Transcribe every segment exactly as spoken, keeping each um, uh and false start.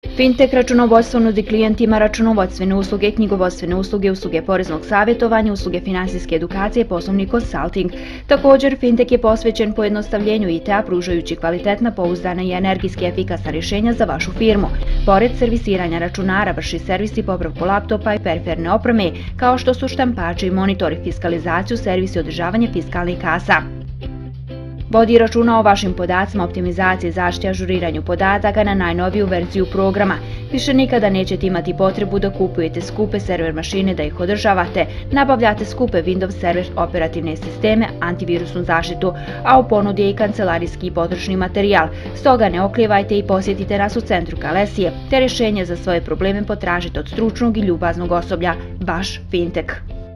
Fintech računovodstvo nudi klijentima računovodstvene usluge, knjigovodstvene usluge, usluge poreznog savjetovanja, usluge finansijske edukacije, poslovni konsulting. Također, Fintech je posvećen pojednostavljenju I T-a pružajući kvalitetna, pouzdana I energijski efikasna rješenja za vašu firmu. Pored servisiranja računara vrši servis I popravku laptopa I periferne opreme, kao što su štampači I monitori, fiskalizaciju, servis I održavanje fiskalnih kasa. Vodi računa o vašim podacima, optimizaciji, zaštiti, ažuriranju podataka na najnoviju verziju programa. Više nikada nećete imati potrebu da kupujete skupe server mašine da ih održavate, nabavljate skupe Windows server operativne sisteme, antivirusnu zaštitu, a u ponudi je I kancelarijski I potrošni materijal. Stoga ne oklijevajte I posjetite nas u centru Kalesije, te rješenje za svoje probleme potražite od stručnog I ljubaznog osoblja. Vaš Fintech.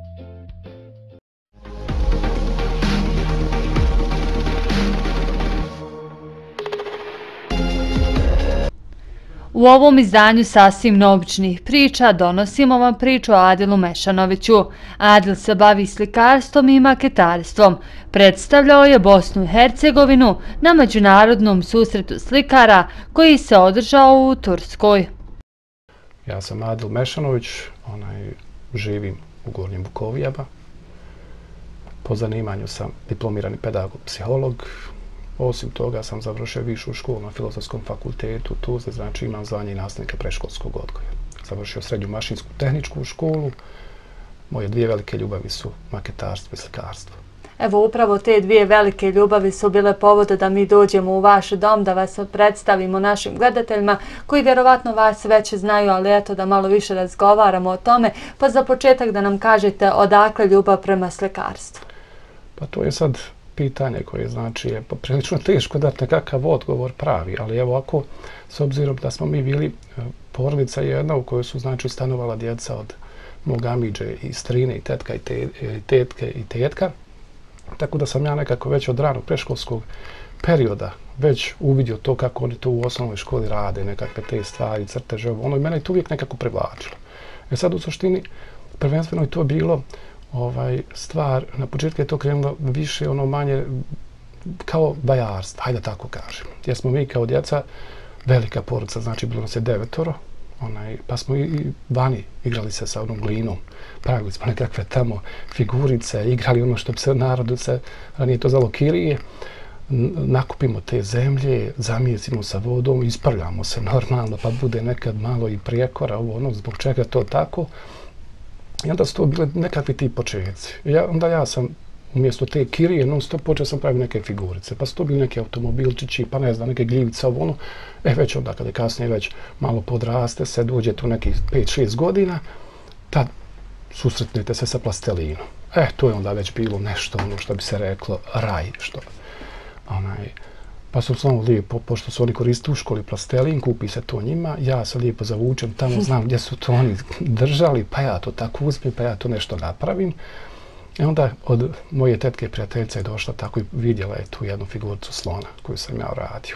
U ovom izdanju sasvim neobičnih priča donosimo vam priču o Adilu Mešanoviću. Adil se bavi slikarstvom I maketarstvom. Predstavljao je Bosnu I Hercegovinu na međunarodnom susretu slikara koji se održao u Turskoj. Ja sam Adil Mešanović, onaj, živim u Gornjim Bukovijama. Po zanimanju sam diplomirani pedagog, psiholog. Osim toga sam završio višu školu na Filozofskom fakultetu, tu se znači imam zvanje I nastavnika predškolskog odgoja. Završio srednju mašinsku tehničku školu. Moje dvije velike ljubavi su maketarstvo I slikarstvo. Evo, upravo te dvije velike ljubavi su bile povode da mi dođemo u vaš dom, da vas predstavimo našim gledateljima, koji vjerovatno vas već znaju, ali eto da malo više razgovaramo o tome. Pa za početak da nam kažete odakle ljubav prema slikarstvu. Pa to je sad pitanje koje znači je prilično teško dati nekakav odgovor pravi, ali evo ako, s obzirom da smo mi bili porodica jedna u kojoj su znači stanovala djeca od mog amiđe I strine I tetka I, te, I tetke I tetka, tako da sam ja nekako već od ranog predškolskog perioda već uvidio to kako oni to u osnovnoj školi rade, nekakve te stvari, crteže, ono I mene je to uvijek nekako privlačilo. E sad u suštini prvenstveno je to bilo ovaj stvar, na početku je to krenulo više, ono manje kao bajarstvo, hajde tako kažem. Jer smo mi kao djeca, velika porodica, znači bilo nas je devetoro, onaj, pa smo I vani igrali se sa onom glinom, pravili smo nekakve tamo figurice, igrali ono što bi se narodu se ranije to zvalo kirije, nakupimo te zemlje, zamijesimo sa vodom, isprljamo se normalno, pa bude nekad malo I prijekora, ovo ono, zbog čega to tako. I onda su to bile nekakvi ti početci. Ja, onda ja sam umjesto te kirije non stop počeo sam praviti neke figurice. Pa su to bili neki automobilčići, pa ne znam, neke gljivice, ovo ono. E već onda kada kasnije već malo podraste se, dođe tu nekih pet šest godina, tad susretnete se sa plastelinom. E, to je onda već bilo nešto ono što bi se reklo raj. Što, onaj, pa su samo lijepo, pošto su oni koristili u školi plastelin, kupi se to njima, ja se lijepo zavučem tamo, znam gdje su to oni držali, pa ja to tako uzmem, pa ja to nešto napravim. I onda od moje tetke prijateljice je došla tako I vidjela je tu jednu figuricu slona koju sam ja uradio.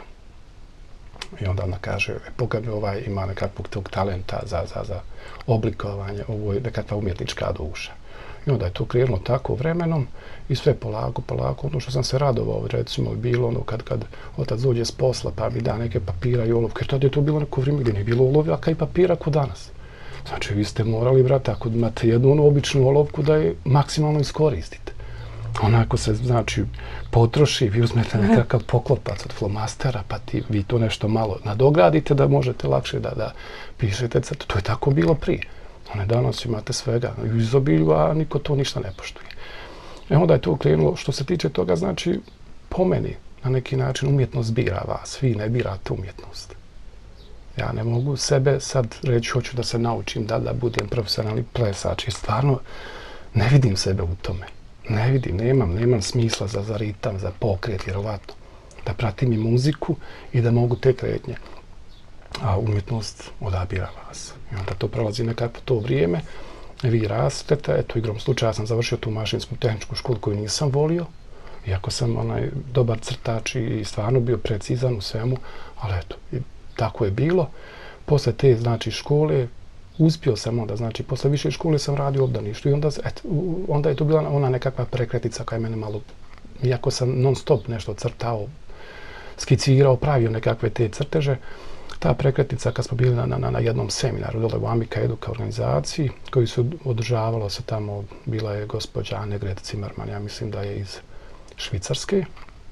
I onda ona kaže, Boga mi ovaj ima nekakvog tog talenta za, za, za oblikovanje, ovo je nekakva umjetnička duša. I onda je to krenulo tako vremenom I sve polako, polako. Ono što sam se radovao, recimo, bilo ono kad, kad otac dođe s posla pa mi da neke papira I olovke. Tada je to bilo neko vrijeme gdje nije bilo olovaka I papira kao danas. Znači, vi ste morali, brate, ako imate jednu onu običnu olovku da je maksimalno iskoristite. Onako se, znači, potroši, vi uzmete nekakav poklopac od flomastera, pa ti, vi to nešto malo nadogradite da možete lakše da, da pišete crte. To je tako bilo prije. One danas imate svega u izobilju, a niko to ništa ne poštuje. E onda je to krenulo, što se tiče toga, znači, po meni, na neki način umjetnost bira vas, vi ne birate umjetnost. Ja ne mogu sebe sad reći, hoću da se naučim da, da budem profesionalni plesač, jer stvarno ne vidim sebe u tome. Ne vidim, nemam, nemam smisla za, za ritam, za pokret, vjerovatno. Da pratim I muziku I da mogu te kretnje. A umjetnost odabira vas. I onda to prolazi nekako to vrijeme, vi rastete, eto, igrom slučaja ja sam završio tu mašinsku tehničku školu koju nisam volio, iako sam onaj dobar crtač I stvarno bio precizan u svemu, ali eto, I tako je bilo. Posle te, znači, škole, uspio sam onda, znači, posle više škole sam radio u obdaništu I onda, eto, onda je to bila ona nekakva prekretica koja je mene malo, iako sam non stop nešto crtao, skicirao, pravio nekakve te crteže, ta prekretnica kad smo bili na, na, na jednom seminaru dole u Amika Eduka organizaciji koji su održavalo se tamo, bila je gospođa Annegret Zimmerman, ja mislim da je iz Švicarske.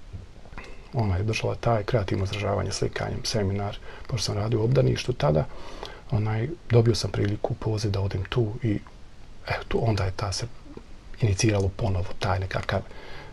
Ona je držala taj kreativno izražavanje slikanjem seminar, pošto sam radio u obdaništu tada. Onaj, dobio sam priliku poziv da odem tu i eto, onda je ta se iniciralo ponovo taj nekakav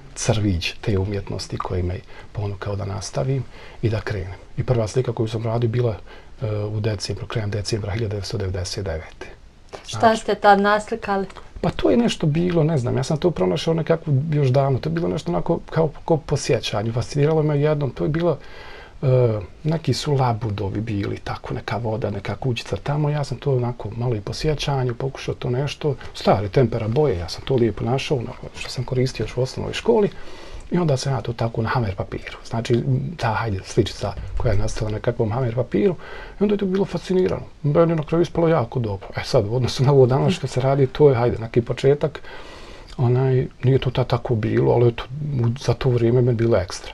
crvić te umjetnosti koji me ponukao da nastavim i da krenem. I prva slika koju sam radio bila uh, u decembru, krajem decembra hiljadu devetsto devedeset devete. Šta Znači, ste tad naslikali? pa to je nešto bilo, ne znam, ja sam to pronašao nekako još davno, to je bilo nešto onako kao, kao po sjećanju, fasciniralo me jednom, to je bilo, uh, neki su labudovi bili, tako neka voda, neka kućica tamo, ja sam to onako malo i po sjećanju, pokušao to nešto, stare tempera boje, ja sam to lijepo našao, ono što sam koristio još u osnovnoj školi, i onda sam ja to tako na hamer papiru, znači ta, hajde, sličica koja je nastala na kakvom hamer papiru, i onda je to bilo fascinirano. Meni je na kraju ispalo jako dobro. E sad, u odnosu na ovo danas što se radi, to je, hajde, neki početak, onaj, nije to tad tako bilo, ali to, za to vrijeme me bilo ekstra.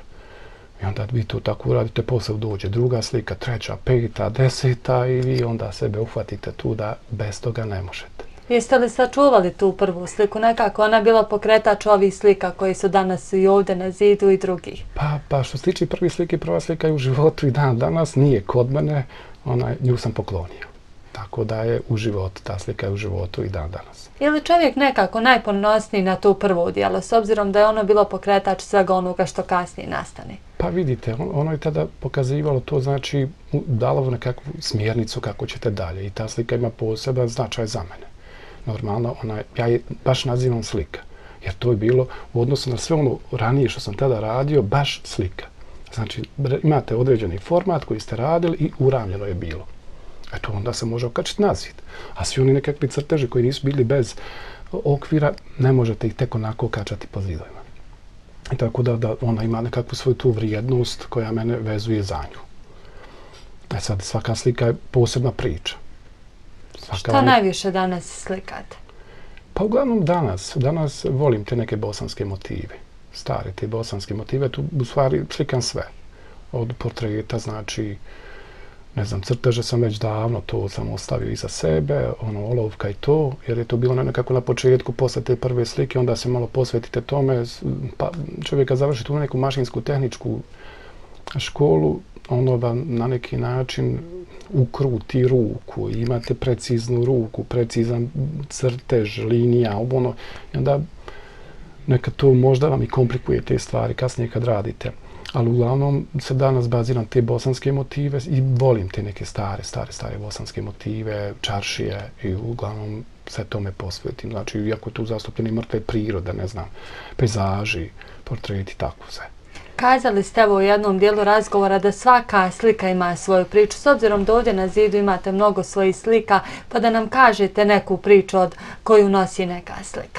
I onda vi to tako uradite, posle dođe druga slika, treća, peta, deseta i vi onda sebe uhvatite tu da bez toga ne možete. Jeste li sačuvali tu prvu sliku? Nekako ona bila pokretač ovih slika koji su danas i ovdje na zidu i drugih. Pa, pa što se tiče prvi slike, prva slika je u životu i dan danas, nije kod mene, ona, nju sam poklonio. Tako da je u životu, ta slika je u životu i dan danas. Je li čovjek nekako najponosniji na tu prvu djelo, s obzirom da je ono bilo pokretač svega onoga što kasnije nastane? Pa vidite, on, ono je tada pokazivalo to, znači, dalo nekakvu smjernicu kako ćete dalje i ta slika ima poseban značaj za mene. Normalno, ona, ja je baš nazivam slika, jer to je bilo u odnosu na sve ono ranije što sam tada radio, baš slika. Znači, imate određeni format koji ste radili i uravnjeno je bilo. Eto, onda se može okačiti na zid. A svi oni nekakvi crteži koji nisu bili bez okvira, ne možete ih tek onako okačati po zidovima. I tako da, da ona ima nekakvu svoju tu vrijednost koja mene vezuje za nju. E sad, svaka slika je posebna priča. Svaka Šta on... najviše danas slikate? Pa uglavnom danas. Danas volim te neke bosanske motive. Stare te bosanske motive. Tu u stvari slikam sve. Od portreta, znači, ne znam, crteže sam već davno, to sam ostavio iza sebe, ono, olovka i to, jer je to bilo nekako na početku, posle te prve slike, onda se malo posvetite tome, pa čovjeka završi tu neku mašinsku tehničku školu, ono vam na neki način ukruti ruku, imate preciznu ruku, precizan crtež, linija, ono, i onda neka to možda vam i komplikuje te stvari kasnije kad radite. Ali uglavnom se danas baziram te bosanske motive i volim te neke stare, stare, stare bosanske motive, čaršije i uglavnom sve tome posvetim. Znači, iako je tu zastupljeni mrtve prirode, ne znam, pejzaži, portreti, tako sve. Kazali ste evo u jednom dijelu razgovora da svaka slika ima svoju priču. S obzirom da ovdje na zidu imate mnogo svojih slika, pa da nam kažete neku priču od koju nosi neka slika.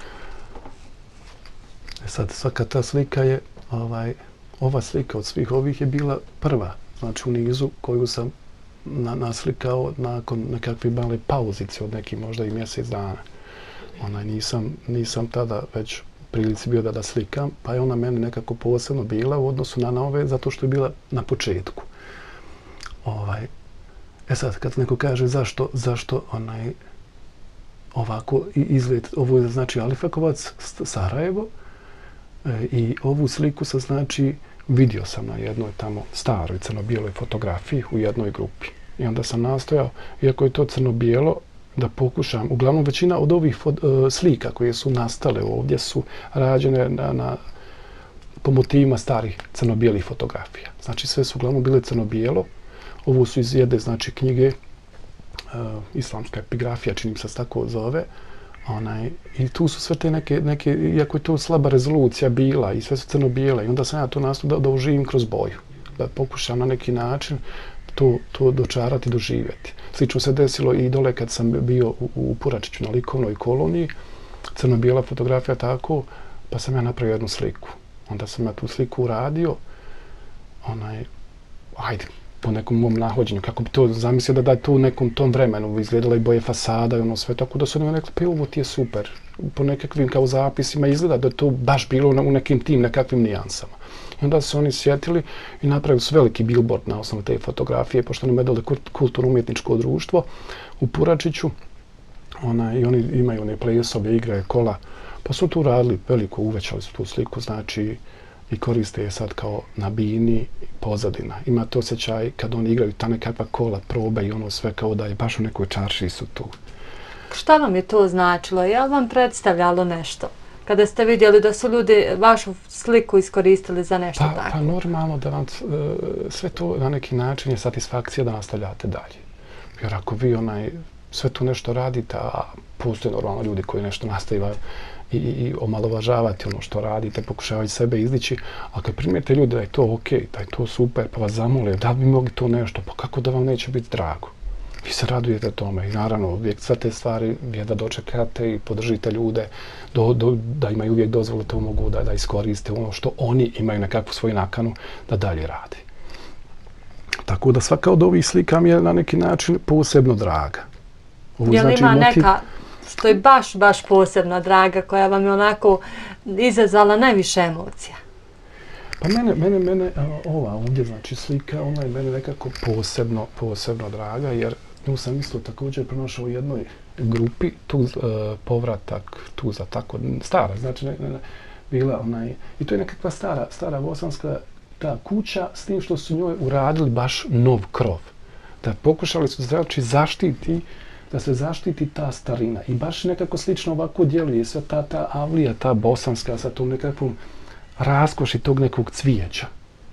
E sad, svaka ta slika je, ovaj, ova slika od svih ovih je bila prva, znači u nizu koju sam na, naslikao nakon nekakve male pauzice od neki možda i mjesec dana. Ona, nisam, nisam tada već prilici bio da da slikam, pa je ona meni nekako posebno bila u odnosu na nove, zato što je bila na početku. Ovaj, e sad, kad neko kaže zašto, zašto onaj, ovako izgled, ovo je znači Alifakovac, Sarajevo, e, i ovu sliku sam znači vidio sam na jednoj tamo staroj crno-bijeloj fotografiji u jednoj grupi. I onda sam nastojao, iako je to crno-bijelo, da pokušam, uglavnom većina od ovih uh, slika koje su nastale ovdje su rađene na, na, po motivima starih crno-bijelih fotografija. Znači sve su uglavnom bile crno-bijelo. Ovo su iz jedne znači, knjige, uh, islamska epigrafija, činim se tako zove. Onaj, i tu su sve te neke, neke, iako je to slaba rezolucija bila i sve su crno-bijele. I onda sam ja to nastojao da, da uživim kroz boju. Da pokušam na neki način to, to dočarati, doživjeti. Slično se desilo i dole kad sam bio u, u Puračiću na likovnoj koloniji, crno-bijela fotografija tako, pa sam ja napravio jednu sliku. Onda sam ja tu sliku uradio, onaj, ajde, po nekom mom nahođenju, kako bi to zamislio da da to u nekom tom vremenu izgledala i boje fasada i ono sve, tako da su oni rekli, pa ovo ti je super. Po nekakvim kao zapisima izgleda da to baš bilo u nekim tim nekakvim nijansama. I onda su oni sjetili i napravili su veliki billboard na osnovu te fotografije, pošto nam je dole kulturno-umjetničko društvo u Puračiću. Ona, i oni imaju one plesobe, igre, kola, pa su tu radili veliko, uvećali su tu sliku, znači i koriste je sad kao na bini pozadina. Imate osjećaj kad oni igraju ta nekakva kola, probe i ono sve kao da je baš u nekoj čarši su tu. Šta vam je to značilo? Je li vam predstavljalo nešto? Kada ste vidjeli da su ljudi vašu sliku iskoristili za nešto pa, tako? Pa normalno da vam sve to na neki način je satisfakcija da nastavljate dalje. Jer ako vi onaj, sve to nešto radite, a postoje normalno ljudi koji nešto nastavljaju i, i omalovažavati ono što radite, pokušavaju sebe izdići, a kad primijete ljude da je to ok, da je to super, pa vas zamole, da bi mogli to nešto, pa kako da vam neće biti drago? Vi se radujete tome i naravno uvijek sve te stvari jedva dočekate i podržite ljude do, do, da imaju uvijek dozvole, to mogu da, da iskoriste ono što oni imaju nekakvu svoju nakanu da dalje rade. Tako da svaka od ovih slika mi je na neki način posebno draga. Ovo je li znači ima motiv... neka što je baš, baš posebno draga, koja vam je onako izazvala najviše emocija? Pa mene, mene, mene, ova ovdje znači slika, ona je mene nekako posebno, posebno draga, jer nju sam isto također pronašao u jednoj grupi, tu uh, povratak, tu za tako, stara, znači ne, ne, bila onaj, i to je nekakva stara, stara bosanska ta kuća, s tim što su njoj uradili baš nov krov. Da pokušali su znači zaštiti, da se zaštiti ta starina. I baš nekako slično ovako djeluje sva ta, ta avlija, ta bosanska, sa tom nekakvom raskoši tog nekog cvijeća.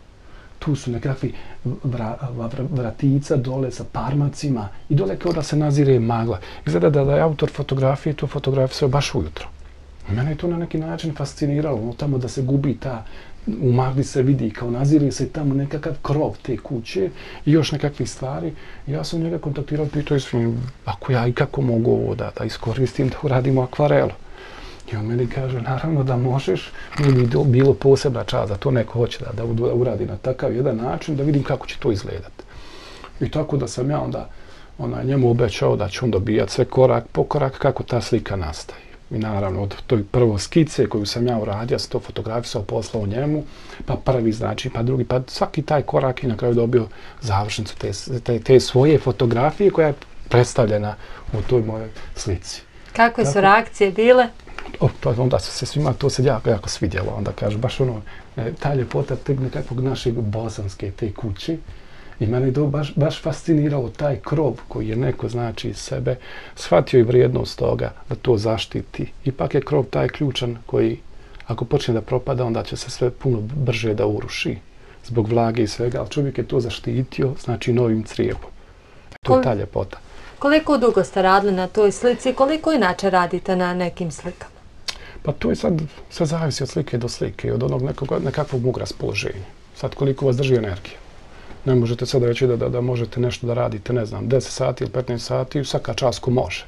Tu su nekakvi vra, vra, vratica dole sa parmacima i dole kao da se nazire magla. Izgleda da, da je autor fotografije to fotografisao baš ujutro. Mene je to na neki način fasciniralo, ono tamo da se gubi ta, u magli se vidi kao nazire se tamo nekakav krov te kuće i još nekakvih stvari. Ja sam njega kontaktirao, pitao sam ako ja i kako mogu ovo da, da iskoristim da uradimo akvarelu. I on meni kaže, naravno da možeš, mi bi bilo posebna čast da to neko hoće da, da uradi na takav jedan način, da vidim kako će to izgledati. I tako da sam ja onda ona, njemu obećao da će on dobijati sve korak po korak kako ta slika nastaje. I naravno od toj prvo skice koju sam ja uradio, sam to fotografisao, poslao njemu, pa prvi znači, pa drugi, pa svaki taj korak i na kraju dobio završnicu te, te, te svoje fotografije koja je predstavljena u toj mojoj slici. Kakve su reakcije bile? O, to, onda su se svima to se jako, jako svidjelo. Onda kaže, baš ono, ta ljepota teg nekakvog našeg bosanske te kuće. I mene je to baš, baš fasciniralo, taj krov koji je neko, znači, iz sebe shvatio i vrijednost toga da to zaštiti. Ipak je krov taj ključan koji, ako počne da propada, onda će se sve puno brže da uruši zbog vlage i svega, ali čovjek je to zaštitio, znači, novim crijevom. To je ta ljepota. Koliko dugo ste radili na toj slici? Koliko inače radite na nekim slikama? Pa to je sad, sve zavisi od slike do slike, od onog nekog, nekakvog mog raspoloženja. Sad koliko vas drži energija. Ne možete sad reći da, da, da možete nešto da radite, ne znam, deset sati ili petnaest sati, svaka čast ko može.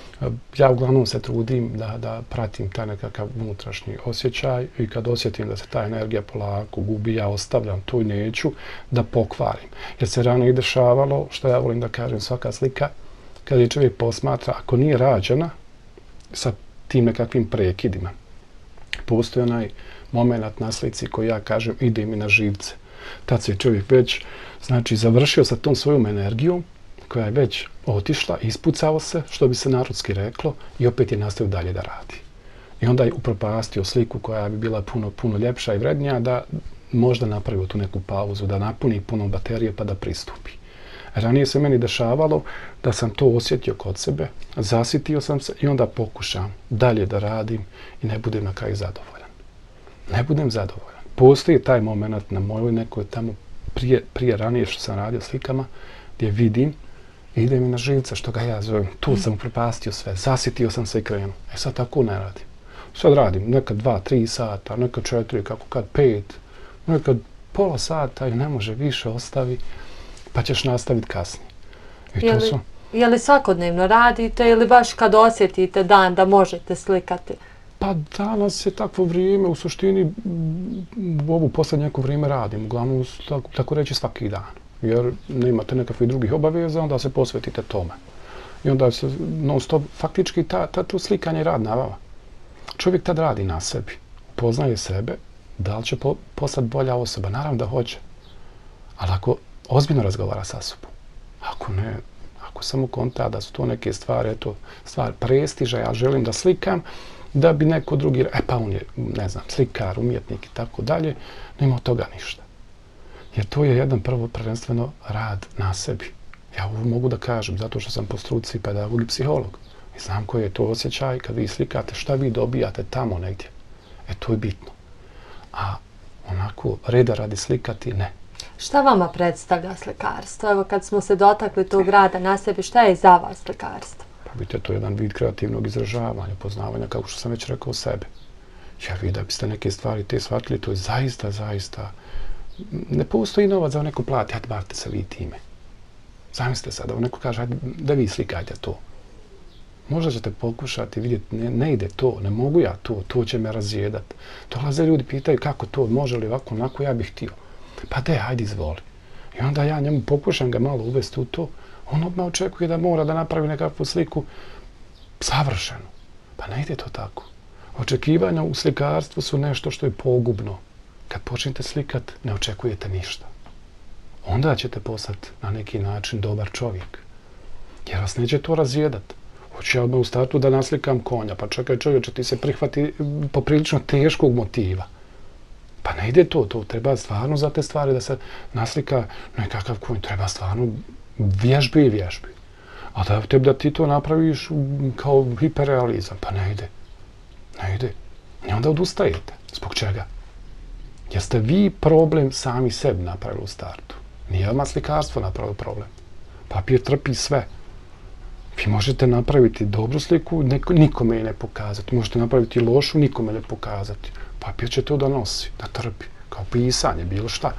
Ja uglavnom se trudim da, da pratim taj nekakav unutrašnji osjećaj i kad osjetim da se ta energija polako gubi, ja ostavljam to i neću da pokvarim. Jer se ranije dešavalo, što ja volim da kažem, svaka slika, kada je čovjek posmatra, ako nije rađena sa tim nekakvim prekidima, postoji onaj moment na slici koji ja kažem ide mi na živce. Tad se čovjek već, znači, završio sa tom svojom energijom koja je već otišla, ispucao se, što bi se narodski reklo, i opet je nastavio dalje da radi. I onda je upropastio sliku koja bi bila puno, puno ljepša i vrednija da možda napravi tu neku pauzu, da napuni puno baterije pa da pristupi. Ranije se meni dešavalo da sam to osjetio kod sebe, zasitio sam se i onda pokušam dalje da radim i ne budem na kraju zadovoljan. Ne budem zadovoljan. Postoji taj moment na mojoj nekoj tamo prije, prije ranije što sam radio slikama gdje vidim i ide mi na živce što ga ja zovem. Tu sam upropastio sve, zasitio sam se i krenuo. E sad tako ne radim. Sad radim nekad dva, tri sata, nekad četiri, kako kad pet, nekad pola sata i ne može više ostavi, pa ćeš nastaviti kasnije. I je, to li, su... je li svakodnevno radite ili baš kad osjetite dan da možete slikati? Pa danas je takvo vrijeme, u suštini u ovu posljednje neko vrijeme radim, uglavnom tako, tako reći svaki dan. jer nemate nekakvih drugih obaveza, onda se posvetite tome. I onda se non stop, faktički ta, ta, to slikanje rad na vama. Čovjek tad radi na sebi, poznaje sebe, da li će po, postati bolja osoba, naravno da hoće. Ali ako ozbiljno razgovara sa sobom, ako ne, ako samo konta da su to neke stvari, eto, stvar prestiža, ja želim da slikam, da bi neko drugi, e pa on je, ne znam, slikar, umjetnik i tako dalje, nema od toga ništa. Jer to je jedan prvo prvenstveno rad na sebi. Ja ovo mogu da kažem, zato što sam po struci pedagog i psiholog. I znam koji je to osjećaj kad vi slikate, šta vi dobijate tamo negdje. E, to je bitno. A onako, reda radi slikati, ne. Šta vama predstavlja slikarstvo? Evo, kad smo se dotakli tog rada na sebi, šta je za vas slikarstvo? Pa vidite, to je jedan vid kreativnog izražavanja, poznavanja, kako što sam već rekao, sebe. Jer vi da biste neke stvari te shvatili, to je zaista, zaista... Ne postoji novac za neko plati, hajde bavite se vi time. Zamislite sad, da neko kaže, hajde da vi slikajte to. Možda ćete pokušati vidjeti, ne, ne ide to, ne mogu ja to, to će me razjedati. Dolaze ljudi, pitaju kako to, može li ovako, onako, ja bih htio. Pa de, hajde izvoli. I onda ja njemu pokušam ga malo uvesti u to, on odmah očekuje da mora da napravi nekakvu sliku savršenu. Pa ne ide to tako. Očekivanja u slikarstvu su nešto što je pogubno. Kad počnete slikat, ne očekujete ništa. Onda ćete postati na neki način dobar čovjek. Jer vas neće to razjedati. Hoću ja odmah u startu da naslikam konja, pa čekaj čovječe, ti se prihvati poprilično teškog motiva. Pa ne ide to, to treba stvarno za te stvari da se naslika nekakav konj, treba stvarno vježbi i vježbi. A da tebi da ti to napraviš kao hiperrealizam, pa ne ide. Ne ide. I onda odustajete. Zbog čega? Jer ste vi problem sami sebi napravili u startu. Nije vama slikarstvo napravilo problem. Papir trpi sve. Vi možete napraviti dobru sliku, neko, nikome je ne pokazati. Možete napraviti lošu, nikome ne pokazati. Papir će to da nosi, da trpi. Kao pisanje, bilo šta.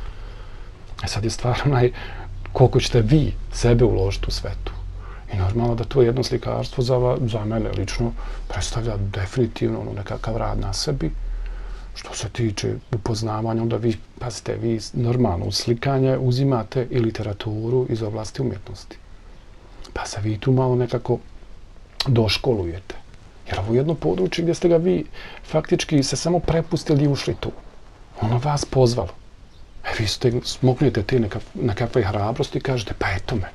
E sad je stvarno naj... koliko ćete vi sebe uložiti u svetu. I normalno da to jedno slikarstvo za, za mene lično predstavlja definitivno ono nekakav rad na sebi. Što se tiče upoznavanja, onda vi, pazite, vi normalno u slikanje uzimate i literaturu iz oblasti umjetnosti. Pa se vi tu malo nekako doškolujete. Jer ovo je jedno područje gdje ste ga vi faktički se samo prepustili i ušli tu. Ono vas pozvalo. E vi ste, smoknete te nekakve hrabrosti i kažete, pa eto me.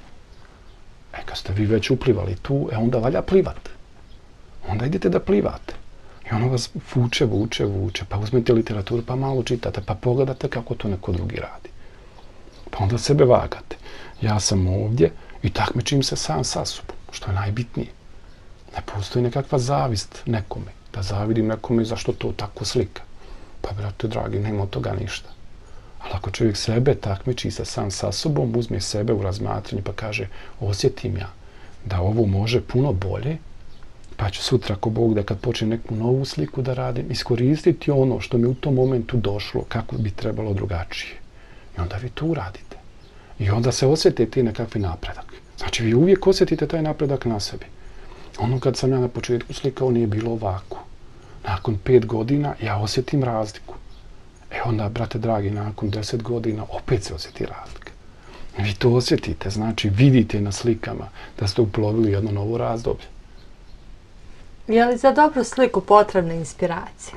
E kad ste vi već uplivali tu, e onda valja plivat. Onda idete da plivate. I ono vas vuče, vuče, vuče, pa uzmete literaturu, pa malo čitate, pa pogledate kako to neko drugi radi. Pa onda sebe vagate. Ja sam ovdje i takmičim se sam sa sobom, što je najbitnije. Ne postoji nekakva zavist nekome, da zavidim nekome zašto to tako slika. Pa, brate dragi, nema od toga ništa. Ali ako čovjek sebe takmiči se sam sa sobom, uzme sebe u razmatranje pa kaže, osjetim ja da ovo može puno bolje, pa ću sutra, ako Bog da kad počnem neku novu sliku da radim, iskoristiti ono što mi u tom momentu došlo, kako bi trebalo drugačije. I onda vi to uradite. I onda se osjetite nekakvi napredak. Znači, vi uvijek osjetite taj napredak na sebi. Ono kad sam ja na početku slikao, nije bilo ovako. Nakon pet godina ja osjetim razliku. E onda, brate dragi, nakon deset godina opet se osjeti razlika. Vi to osjetite, znači vidite na slikama da ste uplovili jedno novo razdoblje. Je li za dobru sliku potrebna inspiracija?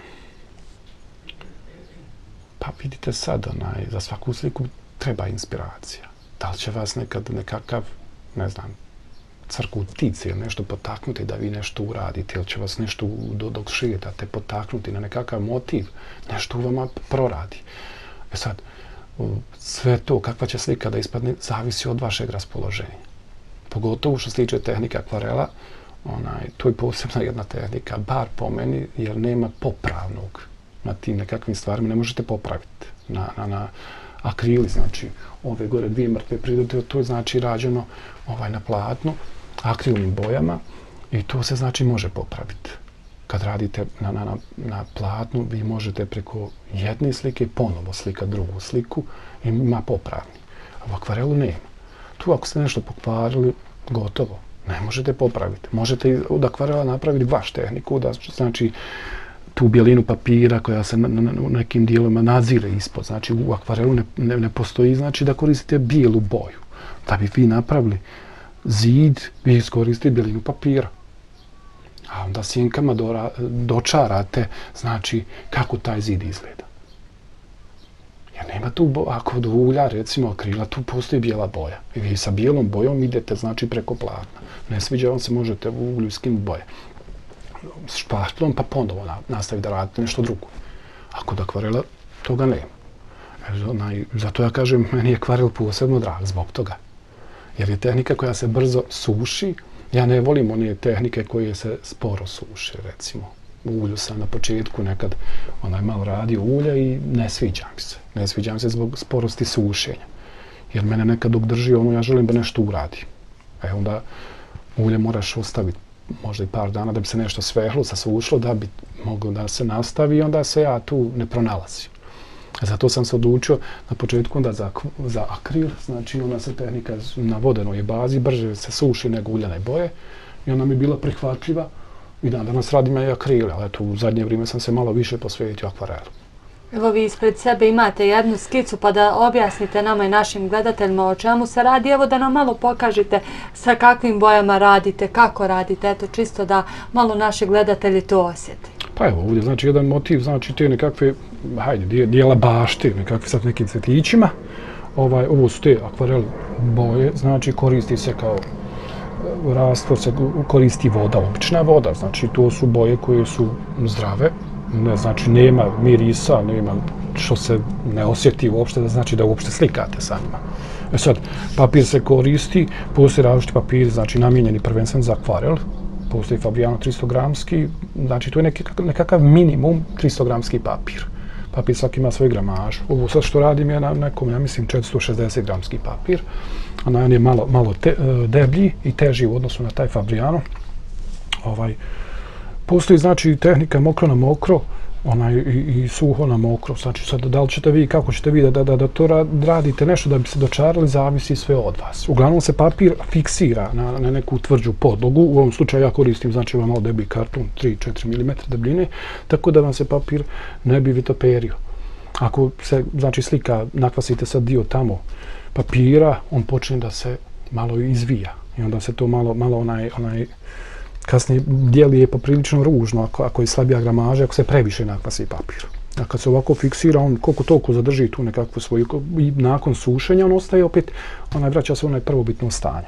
Pa vidite sad, onaj, za svaku sliku treba inspiracija. Da li će vas nekad nekakav, ne znam, crku ptice ili nešto potaknuti da vi nešto uradite, ili će vas nešto dok šetate potaknuti na nekakav motiv, nešto u vama proradi. E sad, sve to, kakva će slika da ispadne, zavisi od vašeg raspoloženja. Pogotovo što se tiče tehnika akvarela, onaj, to je posebna jedna tehnika, bar po meni, jer nema popravnog na tim nekakvim stvarima, ne možete popraviti. Na, na, na akrili, znači, ove gore dvije mrtve prirode, to je znači rađeno ovaj, na platnu, akrilnim bojama i to se znači može popraviti. Kad radite na, na, na platnu, vi možete preko jedne slike ponovo slikati drugu sliku i ima popravni. A u akvarelu nema. Tu ako ste nešto pokvarili, gotovo. Ne možete popraviti. Možete od akvarela napraviti vaš tehniku, da znači tu bjelinu papira koja se na, na, u nekim dijelovima nadzire ispod. Znači u akvarelu ne, ne, ne postoji znači da koristite bijelu boju. Da bi vi napravili zid, vi iskoristite bjelinu papira. A onda sjenkama dora, dočarate znači kako taj zid izgleda. Jer nema tu, bo, ako od ulja, recimo akrila, tu postoji bijela boja. I vi sa bijelom bojom idete znači preko platna. Ne sviđa vam se, možete u ulju skinuti boje. S špatlom pa ponovo nastaviti da radite nešto drugo. A kod akvarela toga nema. E, zato ja kažem, meni je akvarel posebno drag zbog toga. Jer je tehnika koja se brzo suši. Ja ne volim one tehnike koje se sporo suše, recimo. U ulju sam na početku nekad onaj malo radio ulja i ne sviđa mi se. Ne sviđa mi se zbog sporosti sušenja. Jer mene nekad dok drži ono, ja želim da nešto uradi. E onda ulje moraš ostaviti možda i par dana da bi se nešto svehlo, sasušilo, da bi moglo da se nastavi i onda se ja tu ne pronalazim. Zato sam se odlučio na početku onda za, za akril, znači ona se tehnika na vodenoj bazi brže se suši nego uljane boje i ona mi je bila prihvatljiva i dan danas radim ja i akrile, ali eto u zadnje vrijeme sam se malo više posvetio akvarelu. Evo vi ispred sebe imate jednu skicu pa da objasnite nama i našim gledateljima o čemu se radi. Evo da nam malo pokažete sa kakvim bojama radite, kako radite, eto čisto da malo naši gledatelji to osjeti. Pa evo ovdje znači jedan motiv, znači te nekakve, hajde, dijela bašte, nekakve sad nekim cvetićima. Ovaj, ovo su te akvarel boje, znači koristi se kao rastvor, se koristi voda, obična voda, znači to su boje koje su zdrave. Ne, znači nema mirisa, nema što se ne osjeti uopšte, da znači da uopšte slikate sa njima. E sad, papir se koristi, postoji različiti papir, znači namijenjeni prvenstveno za akvarel, postoji Fabriano tristo gramski, znači to je nekakav, nekakav minimum tristo gramski papir. Papir svaki ima svoju gramažu. Ovo sad što radim je na nekom, ja mislim, četiristo šezdeset gramski papir, a on je malo, malo te, deblji i teži u odnosu na taj Fabriano. Ovaj, Postoji znači tehnika mokro na mokro, onaj, i, i suho na mokro. Znači sad da li ćete vi, kako ćete vi da, da, da to radite nešto da bi se dočarali, zavisi sve od vas. Uglavnom se papir fiksira na, na neku tvrđu podlogu. U ovom slučaju ja koristim znači ovaj malo deblji karton, tri do četiri milimetra debljine, tako da vam se papir ne bi vitoperio. Ako se znači slika, nakvasite sad dio tamo papira, on počne da se malo izvija. I onda se to malo, malo onaj, onaj kasnije dijeli je poprilično ružno ako, ako je slabija gramaža, ako se previše nakvasi papir. A kad se ovako fiksira, on koliko toliko zadrži tu nekakvu svoju, i nakon sušenja on ostaje opet, onaj vraća se onaj prvobitno stanje.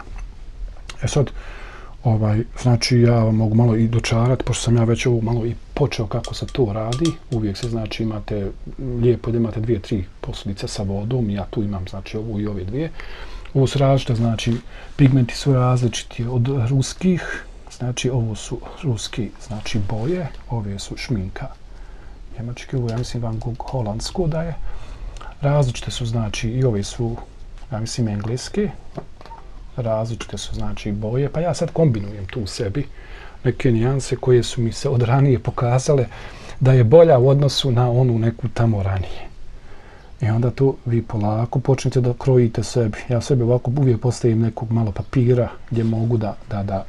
E sad, ovaj, znači ja vam mogu malo i dočarati, pošto sam ja već ovo malo i počeo kako se to radi. Uvijek se znači imate, lijepo da imate dvije, tri posudice sa vodom, ja tu imam znači ovu i ove dvije. Ovo su različite, znači pigmenti su različiti od ruskih. Znači, ovo su ruski, znači, boje, ove su šminka njemačke, ovo ja mislim Van Gogh holandsko da je. Različite su, znači, i ove su, ja mislim, engleske. Različite su, znači, boje, pa ja sad kombinujem tu u sebi neke nijanse koje su mi se od ranije pokazale da je bolja u odnosu na onu neku tamo ranije. I onda tu vi polako počnete da krojite sebi. Ja sebi ovako uvijek postavim nekog malo papira gdje mogu da, da, da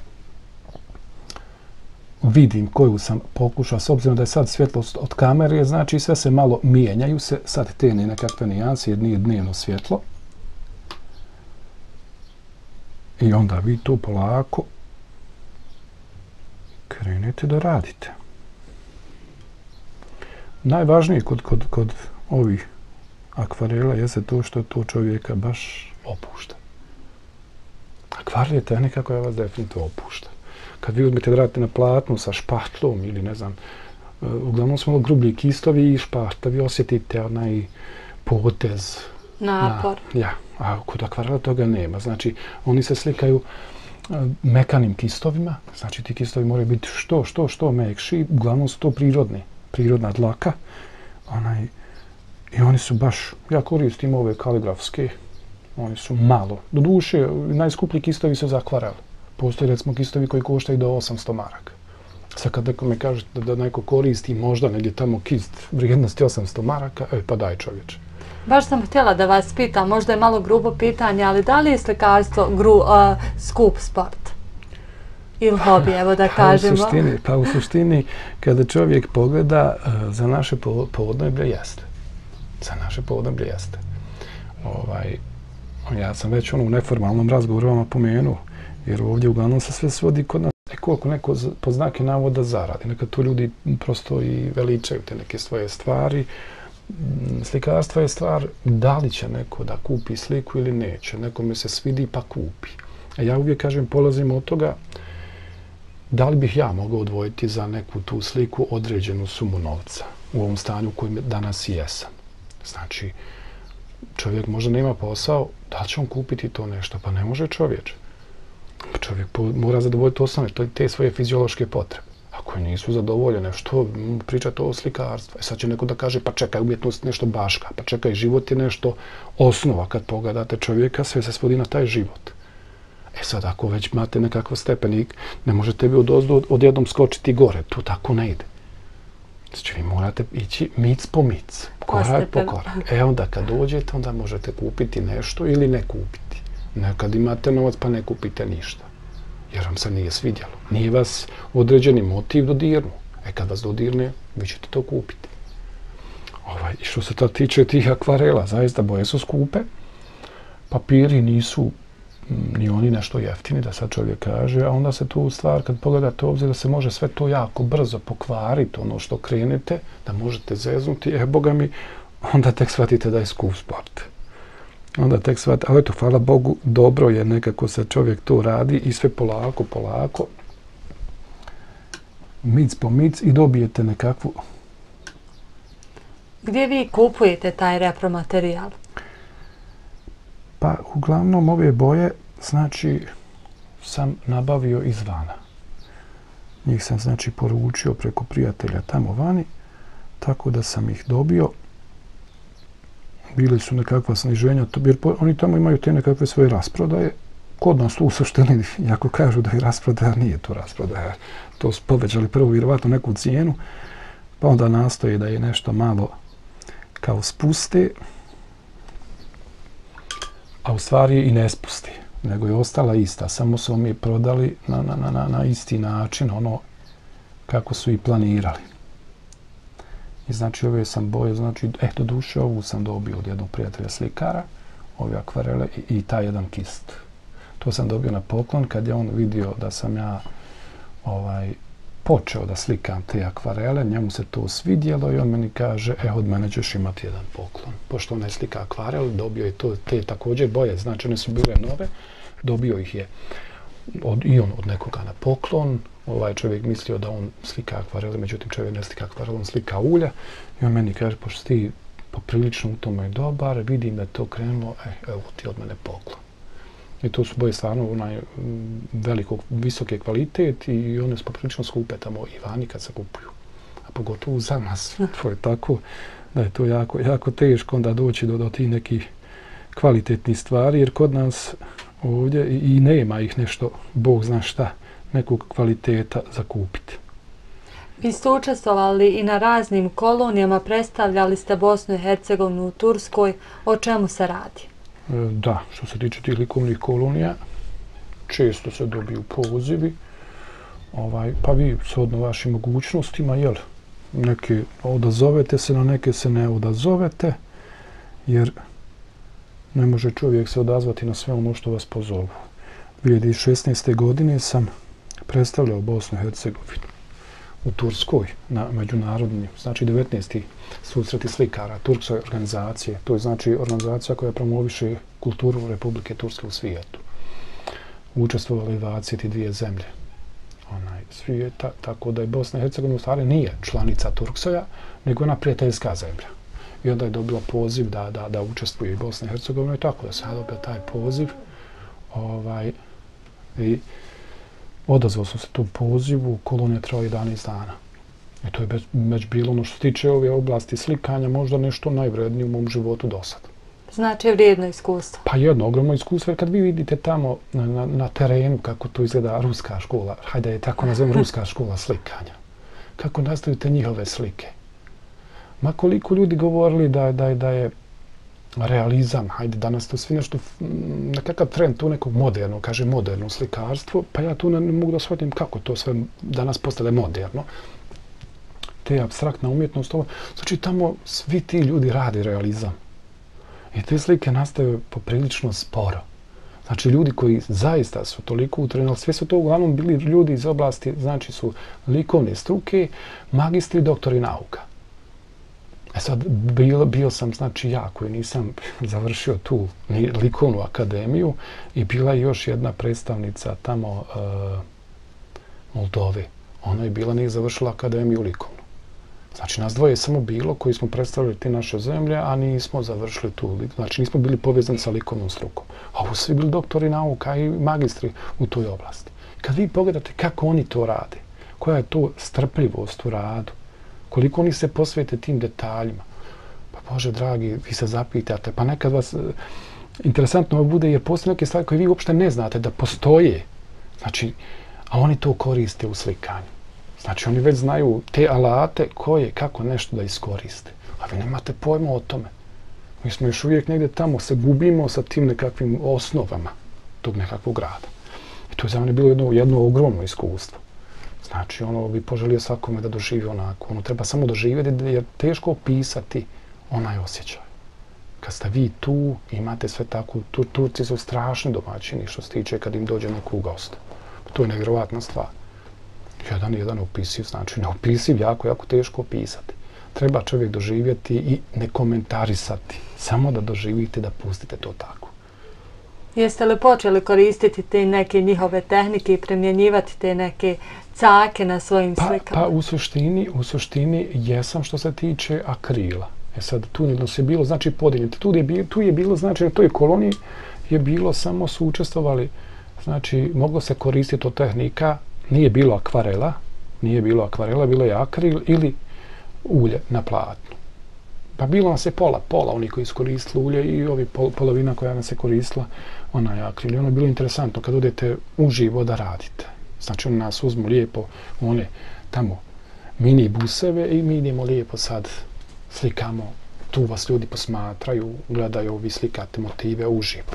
vidim koju sam pokušao, s obzirom da je sad svjetlost od kamere, znači sve se malo mijenjaju se, sad te nekakve nijanse, jer nije dnevno svjetlo. I onda vi tu polako krenete da radite. Najvažnije kod, kod, kod ovih akvarela jeste to što to čovjeka baš opušta. Akvarel je tehnika koja vas definitivno opušta. Kad vi uzmete da radite na platnu sa špatlom ili ne znam, uglavnom su malo grublji kistovi i špatla, vi osjetite onaj potez. Napor. Na, ja, a kod akvarela toga nema. Znači, oni se slikaju mekanim kistovima, znači ti kistovi moraju biti što, što, što mekši, uglavnom su to prirodne, prirodna dlaka. Onaj, i oni su baš, ja koristim ove kaligrafske, oni su malo. Doduše, najskuplji kistovi su za akvarel. Postoji recimo kistovi koji koštaju do osamsto maraka. Sad kad neko me kaže da, da neko koristi možda negdje tamo kist vrijednosti osamsto maraka, e pa daj čovječe. Baš sam htjela da vas pitam, možda je malo grubo pitanje, ali da li je slikarstvo gru, uh, skup sport? ili hobi, evo da pa kažemo. U suštini, pa u suštini, kada čovjek pogleda, za naše podneblje jeste. Za naše podneblje jeste. Ovaj, ja sam već ono u neformalnom razgovoru vama pomenuo, jer ovdje uglavnom se sve svodi kod nas koliko neko po znake navoda zaradi. Nekad tu ljudi prosto i veličaju te neke svoje stvari. Slikarstvo je stvar da li će neko da kupi sliku ili neće. Nekome se svidi pa kupi. A ja uvijek kažem, polazim od toga da li bih ja mogao odvojiti za neku tu sliku određenu sumu novca u ovom stanju u kojem danas i jesam. Znači, čovjek možda nema posao, da će on kupiti to nešto? Pa ne može čovječ. Čovjek mora zadovoljiti osnovne, te svoje fiziološke potrebe. Ako nisu zadovoljene, što pričate o slikarstvu? E sad će neko da kaže, pa čekaj, umjetnost nešto baška, pa čekaj, život je nešto osnova. Kad pogledate čovjeka, sve se svodi na taj život. E sad, ako već imate nekakav stepenik, ne možete vi odozdo odjednom skočiti gore. To tako ne ide. Znači, vi morate ići mic po mic, korak po korak. E onda kad dođete, onda možete kupiti nešto ili ne kupiti. Nekad imate novac pa ne kupite ništa. Jer vam se nije svidjelo. Nije vas određeni motiv dodirnu. E kad vas dodirne, vi ćete to kupiti. Ovaj, I što se to tiče tih akvarela, zaista boje su skupe. Papiri nisu ni oni nešto jeftini, da sad čovjek kaže, a onda se tu stvar, kad pogledate obzir da se može sve to jako brzo pokvariti, ono što krenete, da možete zeznuti, e, boga mi, onda tek shvatite da je skup sport. Onda tek shvatite, ali eto, hvala Bogu, dobro je nekako se čovjek to radi i sve polako, polako, mic po mic i dobijete nekakvu... Gdje vi kupujete taj repromaterijal? Pa, uglavnom, ove boje, znači, sam nabavio izvana. Njih sam, znači, poručio preko prijatelja tamo vani, tako da sam ih dobio. Bili su nekakva sniženja, jer oni tamo imaju te nekakve svoje rasprodaje. Kod nas u suštini, jako kažu da je rasprodaja, nije to rasprodaja. To su povećali prvo vjerovatno neku cijenu, pa onda nastoje da je nešto malo kao spuste, a u stvari i ne spusti, nego je ostala ista. Samo su mi je prodali na, na, na, na isti način, ono kako su i planirali. I znači ove sam boje, znači, eh, do duše ovu sam dobio od jednog prijatelja slikara, ove akvarele i, i taj jedan kist. To sam dobio na poklon kad je on vidio da sam ja ovaj, počeo da slikam te akvarele, njemu se to svidjelo i on meni kaže, e, od mene ćeš imati jedan poklon. Pošto on ne slika akvarel, dobio je to, te također boje, znači one su bile nove, dobio ih je od, i on od nekoga na poklon. Ovaj čovjek mislio da on slika akvarele, međutim čovjek ne slika akvarele, on slika ulja. I on meni kaže, pošto ti poprilično u tome je dobar, vidim da je to krenulo, e, evo ti od mene poklon. I to su boje stvarno onaj velikog, visoke kvalitet i one su poprilično skupe tamo i vani kad se kupuju. A pogotovo za nas. To je tako da je to jako, jako teško onda doći do, do tih nekih kvalitetnih stvari, jer kod nas ovdje i, i nema ih nešto, Bog zna šta, nekog kvaliteta za kupiti. Vi ste učestvovali i na raznim kolonijama, predstavljali ste Bosnu i Hercegovinu u Turskoj. O čemu se radi? Da, što se tiče tih likovnih kolonija, često se dobiju pozivi, ovaj, pa vi shodno vašim mogućnostima, jel, neke odazovete se, na neke se ne odazovete, jer ne može čovjek se odazvati na sve ono što vas pozovu. dvije hiljade šesnaeste. godine sam predstavljao Bosnu i Hercegovinu u Turskoj na međunarodnim, znači devetnaesti susreti slikara Turkske organizacije. To je znači organizacija koja promoviše kulturu Republike Turske u svijetu. Učestvovali dvadeset dvije zemlje onaj, svijeta, tako da je Bosna i Hercegovina u stvari nije članica Turksoja, nego ona prijateljska zemlja. I onda je dobila poziv da, da, da učestvuje i Bosna i Hercegovina i tako da se ja dobio taj poziv. Ovaj, i odazvao sam se tu pozivu, kolonija trajala jedanaest dana. I to je već, već bilo ono što se tiče ove oblasti slikanja, možda nešto najvrednije u mom životu do sada. Znači je vrijedno iskustvo. Pa jedno ogromno iskustvo, jer kad vi vidite tamo na, na, na terenu kako to izgleda ruska škola, hajde je tako nazovem ruska škola slikanja, kako nastavite njihove slike. Ma koliko ljudi govorili da, da, da je realizam, hajde danas to svi nešto, nekakav trend tu nekog moderno, kaže moderno slikarstvo, pa ja tu ne, ne mogu da shvatim kako to sve danas postane moderno. Te apstraktna umjetnost, ovo, znači tamo svi ti ljudi radi realizam. I te slike nastaju poprilično sporo. Znači ljudi koji zaista su toliko utrenuli, sve su to uglavnom bili ljudi iz oblasti, znači su likovne struke, magistri, doktori nauka. E sad, bio, bio sam, znači ja koji nisam završio tu likovnu akademiju i bila je još jedna predstavnica tamo uh, Moldove. Ona je bila, nije završila akademiju likovnu. Znači, nas dvoje je samo bilo koji smo predstavili te naše zemlje, a nismo završili tu. Znači, nismo bili povezani sa likovnom strukom. A ovo su bili doktori nauka i magistri u toj oblasti. Kad vi pogledate kako oni to rade, koja je to strpljivost u radu, koliko oni se posvete tim detaljima, pa Bože dragi, vi se zapitate, pa nekad vas interesantno bude jer postoje neke stvari koje vi uopšte ne znate da postoje. Znači, a oni to koriste u slikanju. Znači, oni već znaju te alate koje, kako nešto da iskoriste. A vi nemate pojma o tome. Mi smo još uvijek negdje tamo, se gubimo sa tim nekakvim osnovama tog nekakvog rada. I to je za mene bilo jedno, jedno ogromno iskustvo. Znači, ono bi poželio svakome da doživi onako. Ono treba samo doživjeti jer teško opisati onaj osjećaj. Kad ste vi tu, imate sve tako, tu, Turci su strašni domaćini što se tiče kad im dođe neko u gost. To je nevjerovatna stvar. Jedan jedan opisiv, znači neopisiv, jako, jako teško opisati. Treba čovjek doživjeti i ne komentarisati. Samo da doživite, da pustite to tako. Jeste li počeli koristiti te neke njihove tehnike i primjenjivati te neke cake na svojim pa, slikama? Pa u suštini, u suštini jesam što se tiče akrila. E sad, tu ne se bilo, znači podijeljeno. Tu je bilo, tu je bilo, znači na toj koloniji je bilo, samo su učestvovali, znači moglo se koristiti od tehnika. Nije bilo akvarela, nije bilo akvarela, bilo je akril ili ulje na platnu. Pa bilo nas je pola, pola oni koji su koristili ulje i ovi pol, polovina koja nas je koristila onaj akril. I ono je bilo interesantno kad odete uživo da radite. Znači oni nas uzmu lijepo one tamo mini buseve i mi idemo lijepo sad slikamo. Tu vas ljudi posmatraju, gledaju, vi slikate motive uživo.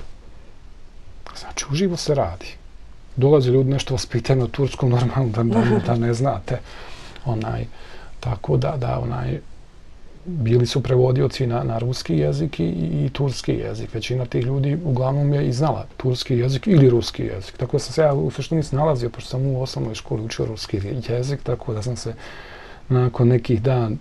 Znači uživo se radi. Dolazi ljudi nešto vas pitaju na turskom, normalno da, da, da ne znate. Onaj, tako da, da onaj, bili su prevodioci na, na ruski jezik i, i turski jezik. Većina tih ljudi uglavnom je i znala turski jezik ili ruski jezik. Tako da sam se ja u suštini snalazio, pošto sam u osnovnoj školi učio ruski jezik, tako da sam se nakon nekih dan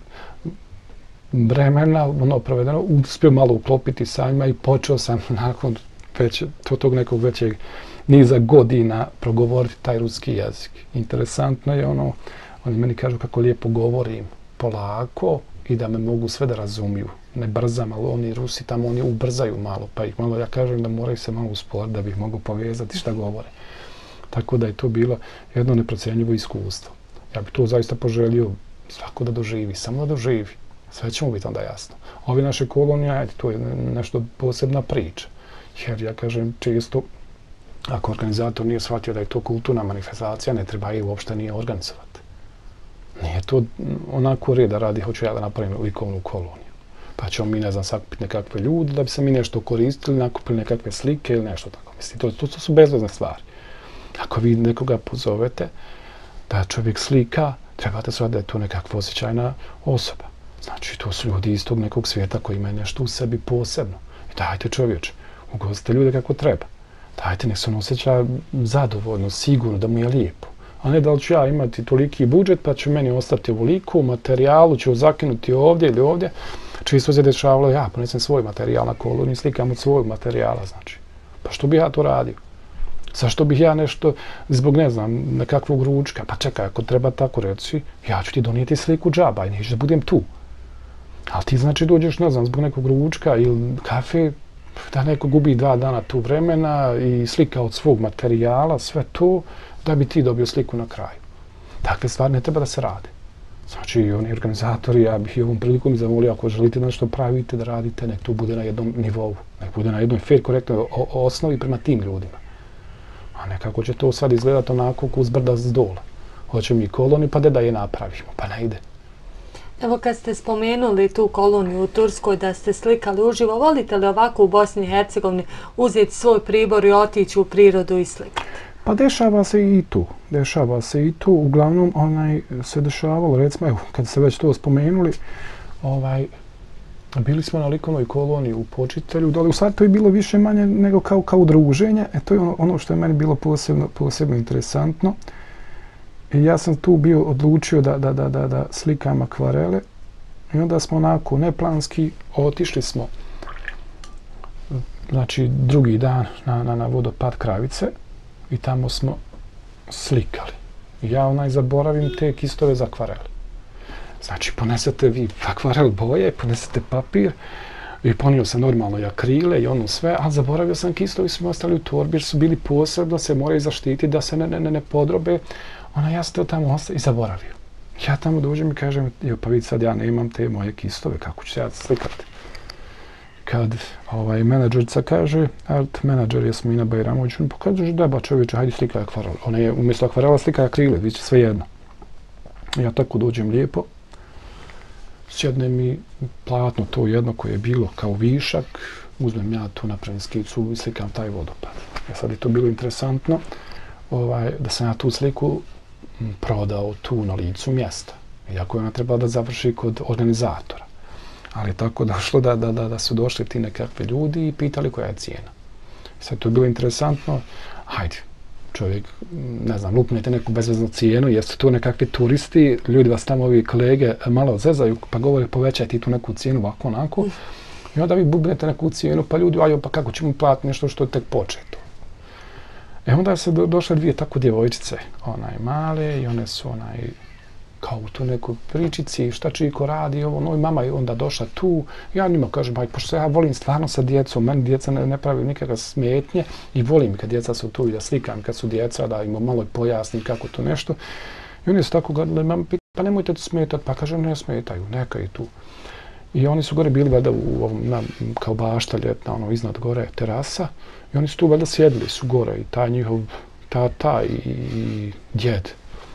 vremena, ono provedeno, uspio malo uklopiti sa njima i počeo sam nakon već, tog nekog većeg niza godina progovoriti taj ruski jezik. Interesantno je ono, oni meni kažu kako lijepo govorim polako i da me mogu sve da razumiju. Ne brzam, ali oni Rusi tamo oni ubrzaju malo, pa ih malo, ja kažem da moraju se malo usporiti da bih mogu povezati šta govore. Tako da je to bilo jedno neprocjenjivo iskustvo. Ja bih to zaista poželio svako da doživi, samo da doživi. Sve će mu biti onda jasno. Ovi naše kolonije, ajde, to je nešto posebna priča. Jer ja kažem često, ako organizator nije shvatio da je to kulturna manifestacija, ne treba je uopšte nije organizovati. Nije to onako reda radi, hoću ja da napravim likovnu koloniju. Pa ćemo mi, ne znam, sakupiti nekakve ljude da bi se mi nešto koristili, nakupili nekakve slike ili nešto tako. Mislim, to, to, to su bezvezne stvari. Ako vi nekoga pozovete da čovjek slika, trebate shvatiti da je to nekakva osjećajna osoba. Znači, to su ljudi iz tog nekog svijeta koji imaju nešto u sebi posebno. I dajte čovječe, ugostite ljude kako treba. Dajte, nek se on osjeća zadovoljno, sigurno, da mu je lijepo. A ne da li ću ja imati toliki budžet pa će meni ostati ovoliko, u materijalu ću zakinuti ovdje ili ovdje. Čisto se dešavalo, ja ponesem svoj materijal na koloniju, slikam od svojeg materijala, znači. Pa što bih ja to radio? Zašto bih ja nešto, zbog ne znam, nekakvog ručka, pa čekaj, ako treba tako reći, ja ću ti donijeti sliku džaba i neću da budem tu. Ali ti znači dođeš, ne znam, zbog nekog ručka ili kafe, da neko gubi dva dana tu vremena i slika od svog materijala, sve to, da bi ti dobio sliku na kraju. Takve stvari ne treba da se rade. Znači, oni organizatori, ja bih i ovom prilikom i zamolio, ako želite nešto pravite, da radite, nek to bude na jednom nivou, nek bude na jednoj fair, korektnoj osnovi prema tim ljudima. A nekako će to sad izgledati onako uz brda s dola. Hoće mi koloni, pa da je napravimo, pa ne ide. Evo kad ste spomenuli tu koloniju u Turskoj da ste slikali uživo, volite li ovako u Bosni i Hercegovini uzeti svoj pribor i otići u prirodu i slikati? Pa dešava se i tu. Dešava se i tu. Uglavnom onaj, se dešavalo, recimo, evo, kad se već to spomenuli, ovaj, bili smo na likovnoj koloniji u Počitelju, dole u stvari to je bilo više manje nego kao, kao druženje. E to je ono, ono što je meni bilo posebno, posebno interesantno. I ja sam tu bio odlučio da, da, da, da, da slikam akvarele i onda smo onako neplanski otišli smo, znači drugi dan na, na, na vodopad Kravice i tamo smo slikali. I ja onaj zaboravim te kistove za akvarele. Znači ponesete vi akvarel boje, ponesete papir i ponio sam normalno i akrile i ono sve, ali zaboravio sam kistovi, smo ostali u torbi jer su bili posebno, se moraju zaštiti da se ne, ne, ne podrobe. Ona, ja sam to tamo ostao i zaboravio. Ja tamo dođem i kažem, jo, pa vidi sad ja nemam te moje kistove, kako ću se ja slikati? Kad ovaj, menadžerica kaže, art menadžer je Smina Bajramović, on pokaže, da ba čovječe, hajde slikaj akvarel. Ona je umjesto akvarela slikaj akrile, vi će sve jedno. Ja tako dođem lijepo, sjedne mi platno to jedno koje je bilo kao višak, uzmem ja tu, napravim skicu i slikam taj vodopad. Ja sad je to bilo interesantno, ovaj, da sam ja tu sliku prodao tu na licu mjesta. Iako je ona trebala da završi kod organizatora. Ali je tako došlo da, da, da, da su došli ti nekakvi ljudi i pitali koja je cijena. Sad to je bilo interesantno. Hajde, čovjek, ne znam, lupnete neku bezveznu cijenu, jeste tu nekakvi turisti, ljudi vas tamo, ovi kolege, malo zezaju, pa govore povećajte tu neku cijenu, ovako, onako. I onda vi bubnete neku cijenu, pa ljudi, ajo, pa kako ćemo platiti nešto što je tek početo. E onda se do, došle dvije tako djevojčice, onaj male i one su onaj kao u tu nekoj pričici, šta čiko radi, ovo, no i mama je onda došla tu, ja njima kažem, aj, pošto ja volim stvarno sa djecom, meni djeca ne, ne pravi nikakve smetnje i volim kad djeca su tu i da slikam kad su djeca, da im malo pojasnim kako to nešto. I oni su tako gledali, mama, pa nemojte to smetati, pa kažem, ne smetaju, neka i tu. I oni su gore bili valjda u ovom, na, kao bašta ljetna, ono, iznad gore terasa. I oni su tu valjda sjedili su gore i taj njihov tata i, i djed.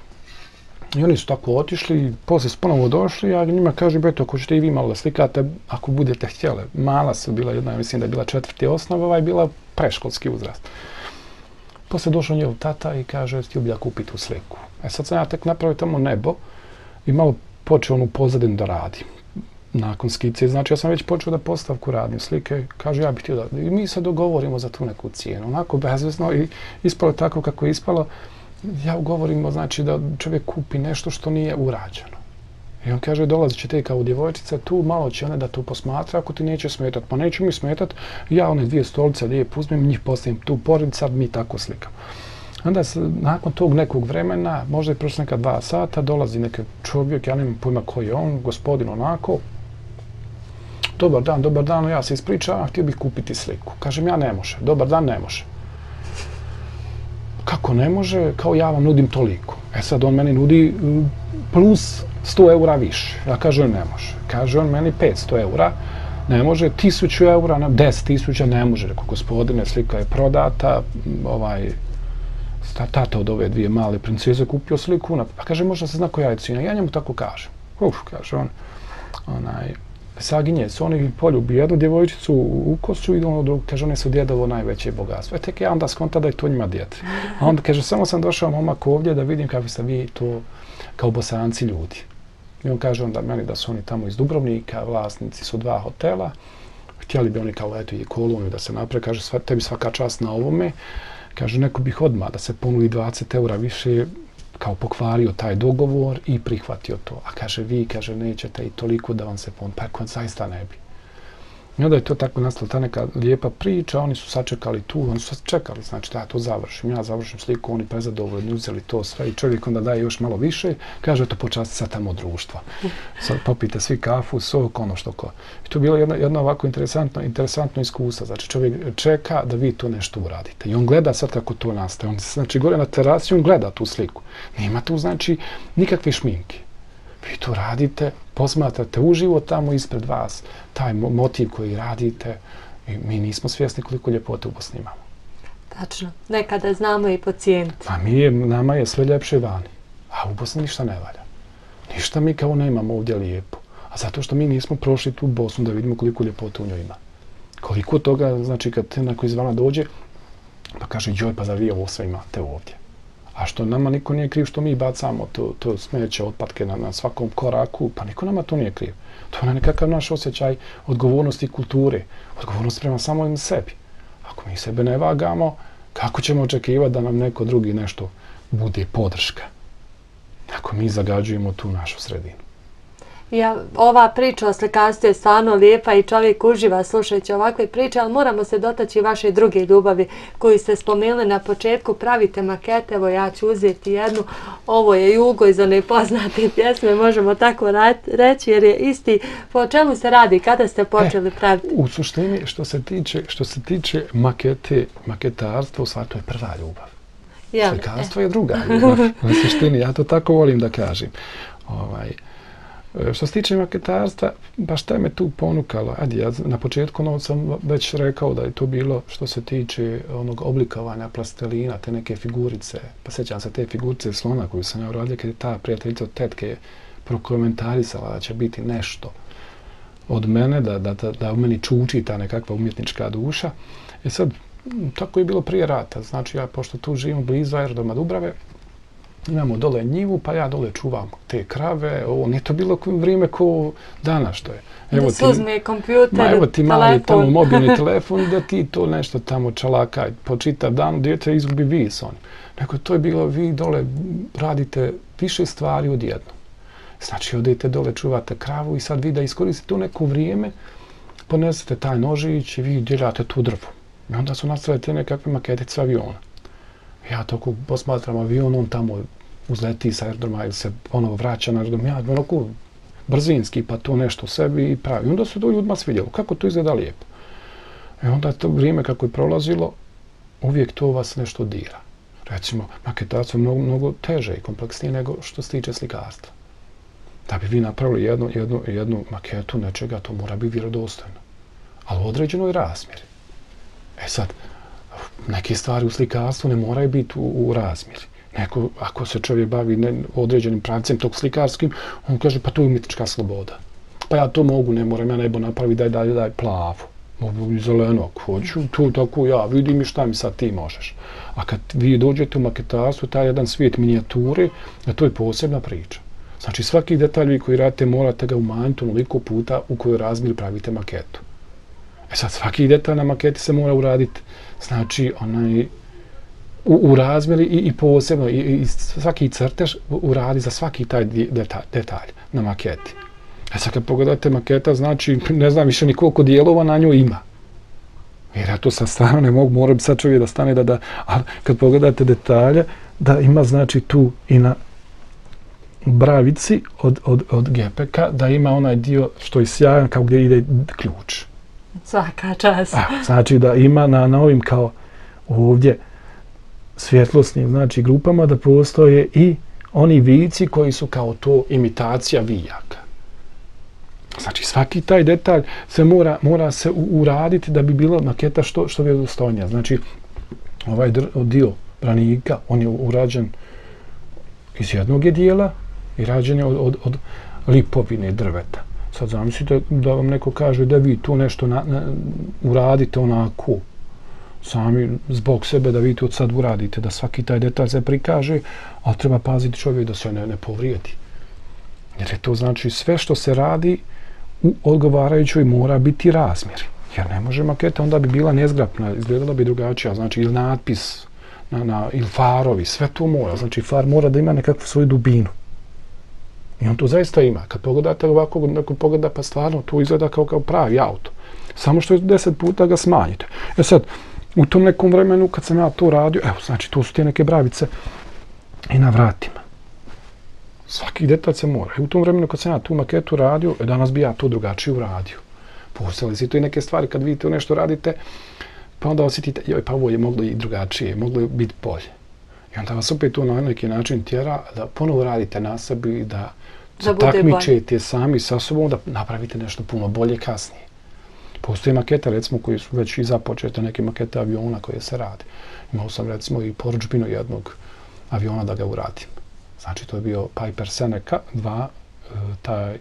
I oni su tako otišli, poslije su ponovo došli, ja njima kažem, beto, ako ćete i vi malo da slikate, ako budete htjeli. Mala su bila jedna, mislim da je bila četvrti osnova, ova je bila preškolski uzrast. Poslije došao njihov tata i kaže, htio bi ja kupiti tu sliku. E sad sam ja tek napravio tamo nebo i malo počeo onu pozadinu da radim. Nakon skice, znači ja sam već počeo da postavku radim slike, kaže ja bih htio da, i mi se dogovorimo za tu neku cijenu, onako bezvezno i ispalo tako kako je ispalo, ja ugovorimo znači da čovjek kupi nešto što nije urađeno. I on kaže dolazit će te kao djevojčica tu, malo će one da to posmatra, ako ti neće smetati, pa neće mi smetati, ja one dvije stolice lijepo uzmem, njih postavim tu pored, sad mi tako slikamo. Onda se, nakon tog nekog vremena, možda je prošlo neka dva sata, dolazi neki čovjek, ja nemam pojma koji je on, gospodin onako, dobar dan, dobar dan, ja se ispričavam, htio bih kupiti sliku. Kažem, ja ne može, dobar dan, ne može. Kako ne može? Kao ja vam nudim toliko. E sad on meni nudi plus sto eura više. Ja kažem, ne može. Kaže on meni petsto eura, ne može, tisuću eura, deset tisuća, ne može. Rekao, gospodine, slika je prodata, ovaj, tata od ove dvije male princeze kupio sliku, pa kaže, možda se zna koja je cijena. Ja njemu tako kažem. Uf, kaže on, onaj, saginje se, oni poljubi jednu djevojčicu u kosu i ono drugo, kaže, one su djedovo najveće bogatstvo. E tek ja onda skonta da je to njima djed. A onda kaže, samo sam došao momak ovdje da vidim kako ste vi to kao Bosanci ljudi. I on kaže onda meni da su oni tamo iz Dubrovnika, vlasnici su dva hotela, htjeli bi oni kao eto i koloniju da se naprave, kaže, sva, tebi svaka čast na ovome, kaže, neko bih odmah da se ponudi dvadeset eura više, kao pokvario taj dogovor i prihvatio to. A kaže, vi, kaže, nećete i toliko da vam se pon... Pa kod zaista ne bi. I onda je to tako nastala ta neka lijepa priča, oni su sačekali tu, oni su čekali, znači da ja to završim, ja završim sliku, oni prezadovoljni, uzeli to sve i čovjek onda daje još malo više, kaže, to počasti sad tamo društva. Sad popite svi kafu, sok, ono što ko. I to je bilo jedno, jedno ovako interesantno, interesantno iskustvo, znači čovjek čeka da vi to nešto uradite. I on gleda sad kako to nastaje, on znači gore na terasi, on gleda tu sliku. Nema tu znači nikakve šminke. Vi to radite, posmatrate uživo tamo ispred vas, taj motiv koji radite i mi nismo svjesni koliko ljepote u Bosni imamo. Tačno, nekada znamo i pocijeniti. A mi je, nama je sve ljepše vani, a u Bosni ništa ne valja. Ništa mi kao nemamo ovdje lijepo. A zato što mi nismo prošli tu Bosnu da vidimo koliko ljepota u njoj ima. Koliko toga, znači kad te neko izvana dođe, pa kaže, joj, pa zar vi ovo sve imate ovdje? A što nama niko nije kriv što mi bacamo to, to smeće, otpadke na, na svakom koraku, pa niko nama to nije kriv. To je nekakav naš osjećaj odgovornosti i kulture, odgovornost prema samom sebi. Ako mi sebe ne vagamo, kako ćemo očekivati da nam neko drugi nešto bude podrška? Ako mi zagađujemo tu našu sredinu. Ja, ova priča o slikarstvu je stvarno lijepa i čovjek uživa slušajući ovakve priče, ali moramo se dotaći vaše druge ljubavi koju ste spomenuli na početku. Pravite makete, evo ja ću uzeti jednu. Ovo je Jugo iz one poznate pjesme, možemo tako reći, jer je isti. Po čemu se radi? Kada ste počeli praviti? E, u suštini, što se tiče, što se tiče makete, maketarstva, u stvari to je prva ljubav. Ja, slikarstvo e. je druga ljubav. U suštini, ja to tako volim da kažem. Ovaj, Što se tiče maketarstva, pa šta je me tu ponukalo? Ajde, ja na početku ono sam već rekao da je to bilo što se tiče onog oblikovanja plastelina, te neke figurice. Pa sjećam se te figurice slona koju sam ja uradio kad je ta prijateljica od tetke prokomentarisala da će biti nešto od mene, da, da, da, da u meni čuči ta nekakva umjetnička duša. I sad, tako je bilo prije rata. Znači, ja pošto tu živim blizu aerodroma Dubrave, imamo dole njivu, pa ja dole čuvam te krave. Ovo nije to bilo vrijeme ko danas što je. Evo da se uzme kompjuter, ma, evo ti mali telefon. tamo mobilni telefon da ti to nešto tamo čalakaj po čitav dan, djete izgubi vis on. Nego to je bilo, vi dole radite više stvari odjednom. Znači, odete dole, čuvate kravu i sad vi da iskoristite to neko vrijeme, ponesete taj nožić i vi djeljate tu drvu. I onda su nastale te nekakve maketice aviona. Ja toko posmatram avion, on tamo uzleti sa aerodroma ili se ponovo vraća na aerodrom. Ja onako brzinski pa to nešto sebi i pravi. Onda se to ljudima svidjelo. Kako to izgleda lijepo. I onda to vrijeme kako je prolazilo, uvijek to vas nešto dira. Recimo, maketarstvo je mnogo, mnogo teže i kompleksnije nego što se tiče slikarstva. Da bi vi napravili jednu, jednu, jednu maketu nečega, to mora biti vjerodostojno. Ali u određenoj razmjeri. E sad, neke stvari u slikarstvu ne moraju biti u, u razmjeri. Neko, ako se čovjek bavi ne, određenim pravcem tog slikarskim, on kaže pa to je umjetnička sloboda. Pa ja to mogu, ne moram ja nebo napraviti, daj, daj, daj plavu. Mogu i zelenog, hoću, tu tako ja, vidim i šta mi sad ti možeš. A kad vi dođete u maketarstvo, taj jedan svijet minijature, to je posebna priča. Znači svaki detalj vi koji radite morate ga umanjiti onoliko puta u kojoj razmjeri pravite maketu. E sad svaki detalj na maketi se mora uraditi, znači onaj, u, u razmjeri i, i posebno, i, i svaki crtež uradi za svaki taj detalj, detalj na maketi. E sad kad pogledate maketa, znači ne znam više ni koliko dijelova na njoj ima. Jer ja to sad stvarno ne mogu, moram sad čovjek da stane da, da, ali kad pogledate detalje, da ima znači tu i na bravici od, od, od gepeka, da ima onaj dio što je sjajan kao gdje ide ključ. Svaka čast. A, znači da ima na, na ovim kao ovdje svjetlosnim znači grupama da postoje i oni vici koji su kao to imitacija vijaka. Znači svaki taj detalj se mora, mora se uraditi da bi bila maketa što, što vjerodostojnija. Znači ovaj dio branika, on je urađen iz jednog je dijela i rađen je od, od, od lipovine drveta. Sad zamislite da vam neko kaže da vi tu nešto na, na, uradite onako, sami zbog sebe da vi to sad uradite, da svaki taj detalj se prikaže, ali treba paziti čovjek da se ne, ne povrijedi. Jer je to znači sve što se radi u odgovarajućoj mora biti razmjeri. Jer ne može maketa, onda bi bila nezgrapna, izgledala bi drugačija, znači ili natpis, na, na, ili farovi, sve to mora. Znači far mora da ima nekakvu svoju dubinu. I on to zaista ima. Kad pogledate ovako, neko pogleda pa stvarno to izgleda kao, kao pravi auto. Samo što je deset puta ga smanjite. E sad, u tom nekom vremenu kad sam ja to radio, evo, znači to su te neke bravice i na vratima. Svaki detalj se mora. I u tom vremenu kad sam ja tu maketu radio, e, danas bi ja to drugačije uradio. Postali si to i neke stvari kad vidite nešto radite, pa onda osjetite, joj, pa ovo je moglo i drugačije, moglo biti bolje. I onda vas opet to na neki način tjera da ponovo radite na sebi, da se takmičete sami sa sobom, da napravite nešto puno bolje kasnije. Postoje makete, recimo, koji su već i započete, neke makete aviona koje se rade. Imao sam, recimo, i porudžbinu jednog aviona da ga uradim. Znači, to je bio Piper Seneca dva taj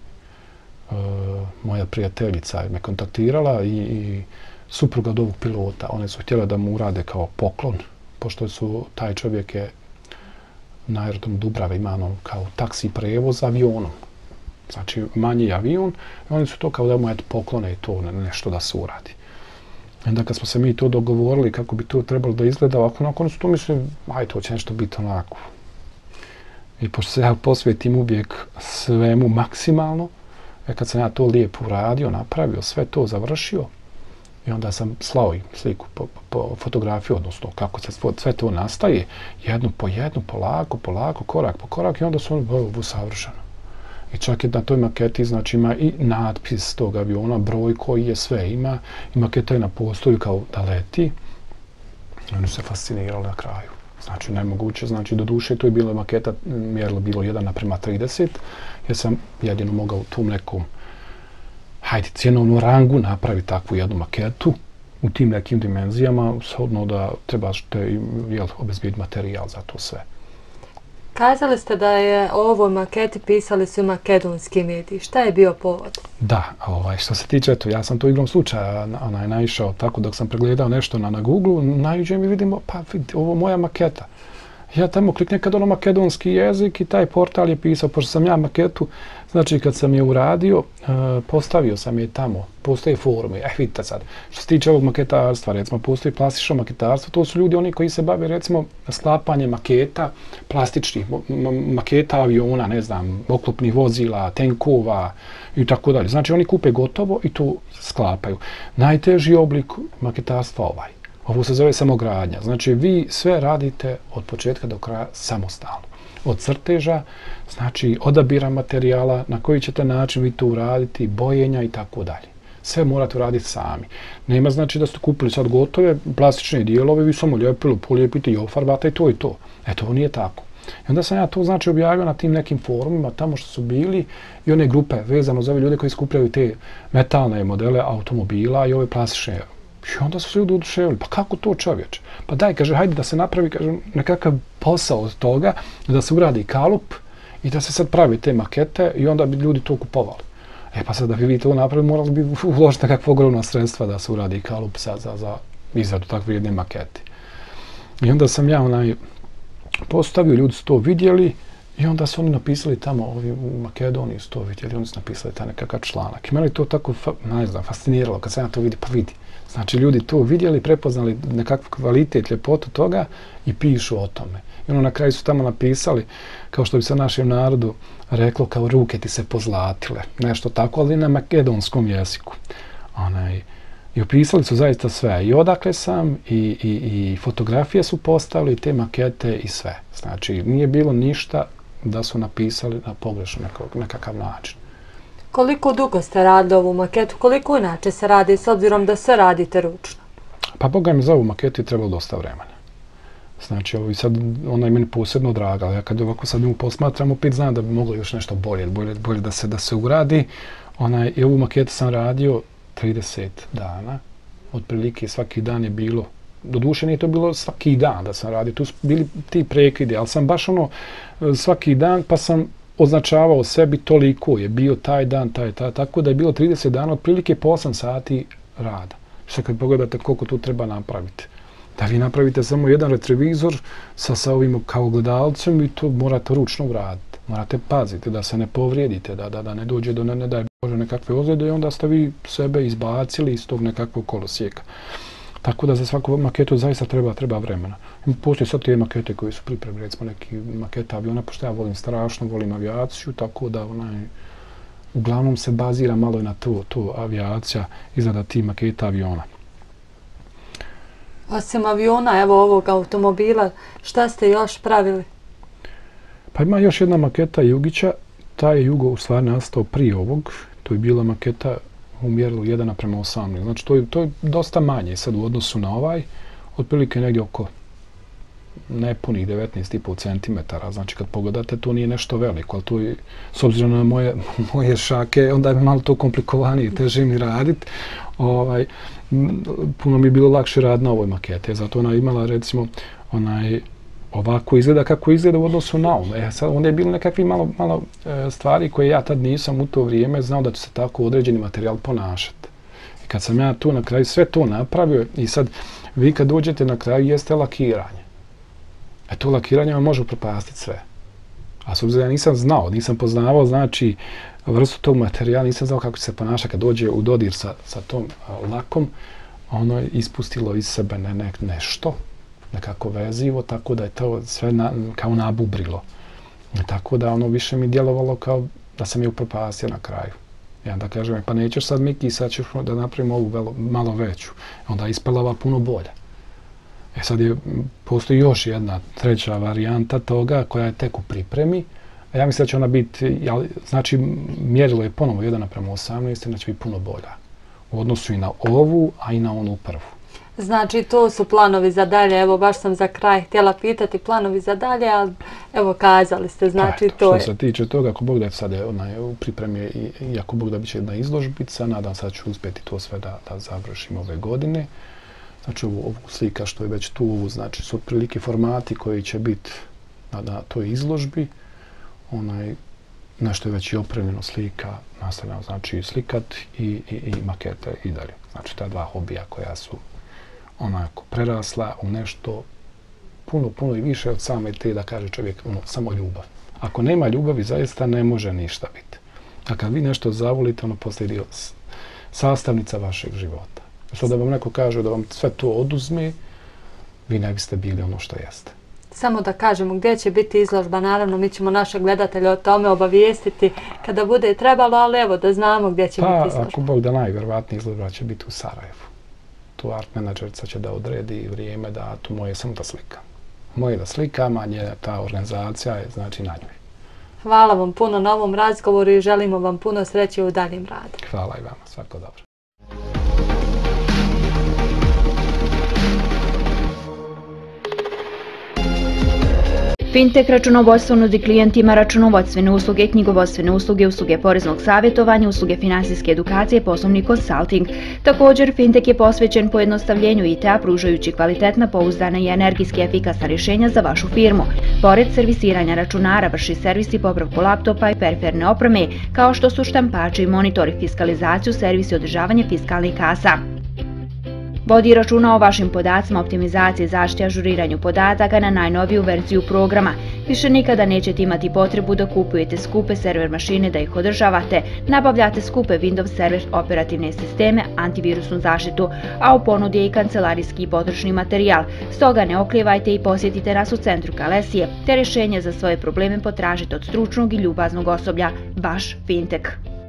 moja prijateljica me kontaktirala i, i supruga od ovog pilota. One su htjele da mu urade kao poklon, pošto su, taj čovjek je na aerodromu Dubrave ima ono kao taksi prevoz avionom. Znači manji avion i oni su to kao da mu eto poklone i to nešto da se uradi. Onda kad smo se mi to dogovorili kako bi to trebalo da izgleda, ovako nakon su to mislim, aj to će nešto biti onako. I pošto se ja posvetim uvijek svemu maksimalno, e kad sam ja to lijepo uradio, napravio, sve to završio, i onda sam slao im sliku po, po fotografiju, odnosno kako se sve to nastaje, jedno po jedno, polako, polako, korak po korak, i onda su ono ovo savršeno. I čak je na toj maketi, znači ima i natpis tog aviona, broj koji je sve ima, i maketa je na postoju kao da leti. I oni su se fascinirali na kraju. Znači, nemoguće, znači, do duše, to je bila maketa, mjerilo bilo jedan naprema trideset, jer sam jedino mogao u tom nekom, hajde, cjenovnom rangu napraviti takvu jednu maketu u tim nekim dimenzijama, shodno da trebašte jel, obezbijediti materijal za to sve. Kazali ste da je o ovoj maketi pisali su makedonski mediji. Šta je bio povod? Da, ovaj, što se tiče, eto, ja sam to igrom slučaja onaj, naišao tako dok sam pregledao nešto na, na Google, naiđem i vidimo, pa vidi, ovo moja maketa. Ja tamo kliknem kad ono makedonski jezik i taj portal je pisao, pošto sam ja maketu, znači kad sam je uradio, uh, postavio sam je tamo, postoje forume, eh vidite sad, što se tiče ovog maketarstva, recimo postoji plastično maketarstvo, to su ljudi oni koji se bave recimo sklapanjem maketa, plastičnih maketa aviona, ne znam, oklopnih vozila, tenkova i tako dalje. Znači oni kupe gotovo i to sklapaju. Najteži oblik maketarstva ovaj. Ovo se zove samogradnja. Znači, vi sve radite od početka do kraja samostalno. Od crteža, znači odabira materijala, na koji ćete način vi to uraditi, bojenja i tako dalje. Sve morate uraditi sami. Nema znači da ste kupili sad gotove plastične dijelove, vi samo lijepili, polijepite i ofarbate i to i to. E, to nije tako. I onda sam ja to znači objavio na tim nekim forumima, tamo što su bili i one grupe vezano za ove ljude koji skupljaju te metalne modele automobila i ove plastične. I onda su se ljudi oduševili, pa kako to čovječe? Pa daj, kaže, hajde da se napravi kaže, nekakav posao od toga, da se uradi kalup i da se sad pravi te makete i onda bi ljudi to kupovali. E pa sad da bi vi to napravili, morali bi uložiti nekakva ogromna sredstva da se uradi kalup za, za, za izradu takve jedne makete. I onda sam ja onaj postavio, ljudi su to vidjeli i onda su oni napisali tamo, ovi u Makedoniji su to vidjeli, oni su napisali taj nekakav članak. I meni to tako, ne znam, fasciniralo kad sam ja to vidio, pa vidi. Znači, ljudi to vidjeli, prepoznali nekakvu kvalitet, ljepotu toga i pišu o tome. I ono na kraju su tamo napisali, kao što bi se našem narodu reklo, kao ruke ti se pozlatile. Nešto tako, ali na makedonskom jeziku. Onaj, i opisali su zaista sve. I odakle sam, i, i, i fotografije su postavili, te makete i sve. Znači, nije bilo ništa da su napisali na pogrešan nekakav način. Koliko dugo ste radili ovu maketu? Koliko inače se radi s obzirom da sve radite ručno? Pa Boga mi za ovu maketu je trebalo dosta vremena. Znači, ovo sad, ona je meni posebno draga, ali ja kad ovako sad nju posmatram, opet znam da bi moglo još nešto bolje, bolje, bolje da se da se uradi. Ona, i ovu maketu sam radio trideset dana. Otprilike svaki dan je bilo, doduše nije to bilo svaki dan da sam radio, tu su bili ti prekidi, ali sam baš ono svaki dan pa sam označavao sebi toliko je bio taj dan, taj, taj, tako da je bilo trideset dana, otprilike po osam sati rada. Što kad pogledate koliko tu treba napraviti. Da vi napravite samo jedan retrovizor sa, sa ovim kao gledalcem i to morate ručno uraditi. Morate paziti da se ne povrijedite, da, da, da ne dođe do ne, ne daj Bože nekakve ozljede i onda ste vi sebe izbacili iz tog nekakvog kolosijeka. Tako da za svaku maketu zaista treba, treba vremena. Postoje sad te makete koje su pripremljene, recimo neki maketa aviona, pošto ja volim strašno, volim avijaciju, tako da onaj, uglavnom se bazira malo na to, to avijacija izrada tih maketa aviona. Osim aviona, evo ovog automobila, šta ste još pravili? Pa ima još jedna maketa Jugića, taj je Jugo u stvari nastao prije ovog, to je bila maketa u mjerilu jedan naprema osamnaest. Znači, to je, to je dosta manje sad u odnosu na ovaj, otprilike negdje oko nepunih devetnaest i pol centimetara. Znači, kad pogledate, to nije nešto veliko, ali to je, s obzirom na moje, moje šake, onda je malo to komplikovanije, teže mi raditi. Ovaj, puno mi je bilo lakše rad na ovoj makete, zato ona imala, recimo, onaj ovako izgleda kako izgleda u odnosu na ono. E, sad, onda je bilo nekakvi malo, malo e, stvari koje ja tad nisam u to vrijeme znao da će se tako određeni materijal ponašati. I kad sam ja tu na kraju sve to napravio i sad vi kad dođete na kraju jeste lakiranje. E to lakiranje vam može upropastiti sve. A s obzirom ja nisam znao, nisam poznavao znači vrstu tog materijala, nisam znao kako će se ponaša kad dođe u dodir sa, sa tom uh, lakom, ono je ispustilo iz sebe ne, ne, nešto, nekako vezivo, tako da je to sve na, kao nabubrilo. I tako da ono više mi djelovalo kao da sam je upropastio na kraju. I onda kažem, pa nećeš sad Miki, sad ćeš da napravimo ovu velo, malo veću. Onda je ispala ova puno bolja. E sad je, postoji još jedna treća varijanta toga koja je tek u pripremi. A ja mislim da će ona biti, znači mjerilo je ponovo jedan naprema osamnaest, da će biti puno bolja. U odnosu i na ovu, a i na onu prvu. Znači to su planovi za dalje, evo baš sam za kraj htjela pitati planovi za dalje, ali evo kazali ste, znači Eto, to je. Što se tiče toga, ako Bog da je sad je ona je u pripremi i, i ako Bog da biće jedna izložbica, nadam se da ću uspjeti to sve da, da završim ove godine. Znači ovu, ovu slika što je već tu, ovu, znači su otprilike formati koji će biti na, na toj izložbi. Onaj, nešto je već i opremljeno slika, nastavljamo znači slikat i, i, i makete i dalje. Znači ta dva hobija koja su onako prerasla u nešto puno, puno i više od same te, da kaže čovjek, ono, samo ljubav. Ako nema ljubavi, zaista ne može ništa biti. A kad vi nešto zavolite, ono postaje dio sastavnica vašeg života. Što da vam neko kaže da vam sve to oduzme, vi ne biste bili ono što jeste. Samo da kažemo gdje će biti izložba, naravno mi ćemo naše gledatelje o tome obavijestiti kada bude trebalo, ali evo da znamo gdje će pa, biti izložba. Pa ako Bog da najvjerovatnije izložba će biti u Sarajevu. Tu art menadžerica će da odredi vrijeme da tu moje samo da slikam. Moje da slikam, a nje ta organizacija je znači na njoj. Hvala vam puno na ovom razgovoru i želimo vam puno sreće u daljem radu. Hvala i vama, svako dobro. Fintech računovodstvo nudi klijentima računovodstvene usluge, knjigovodstvene usluge, usluge poreznog savjetovanja, usluge finansijske edukacije, poslovni konsulting. Također, Fintech je posvećen pojednostavljenju I T-a pružajući kvalitetna, pouzdana I energijski efikasna rješenja za vašu firmu. Pored servisiranja računara, vrši servis I popravku laptopa I periferne opreme, kao što su štampači, monitori, fiskalizaciju, servis I održavanje fiskalnih kasa. Vodi računa o vašim podacima, optimizaciji, zaštiti, ažuriranju podataka na najnoviju verziju programa. Više nikada nećete imati potrebu da kupujete skupe server mašine da ih održavate, nabavljate skupe Windows server operativne sisteme, antivirusnu zaštitu, a u ponudi je I kancelarijski I potrošni materijal. Stoga ne oklijevajte I posjetite nas u centru Kalesije, te rješenje za svoje probleme potražite od stručnog I ljubaznog osoblja, vaš Fintech.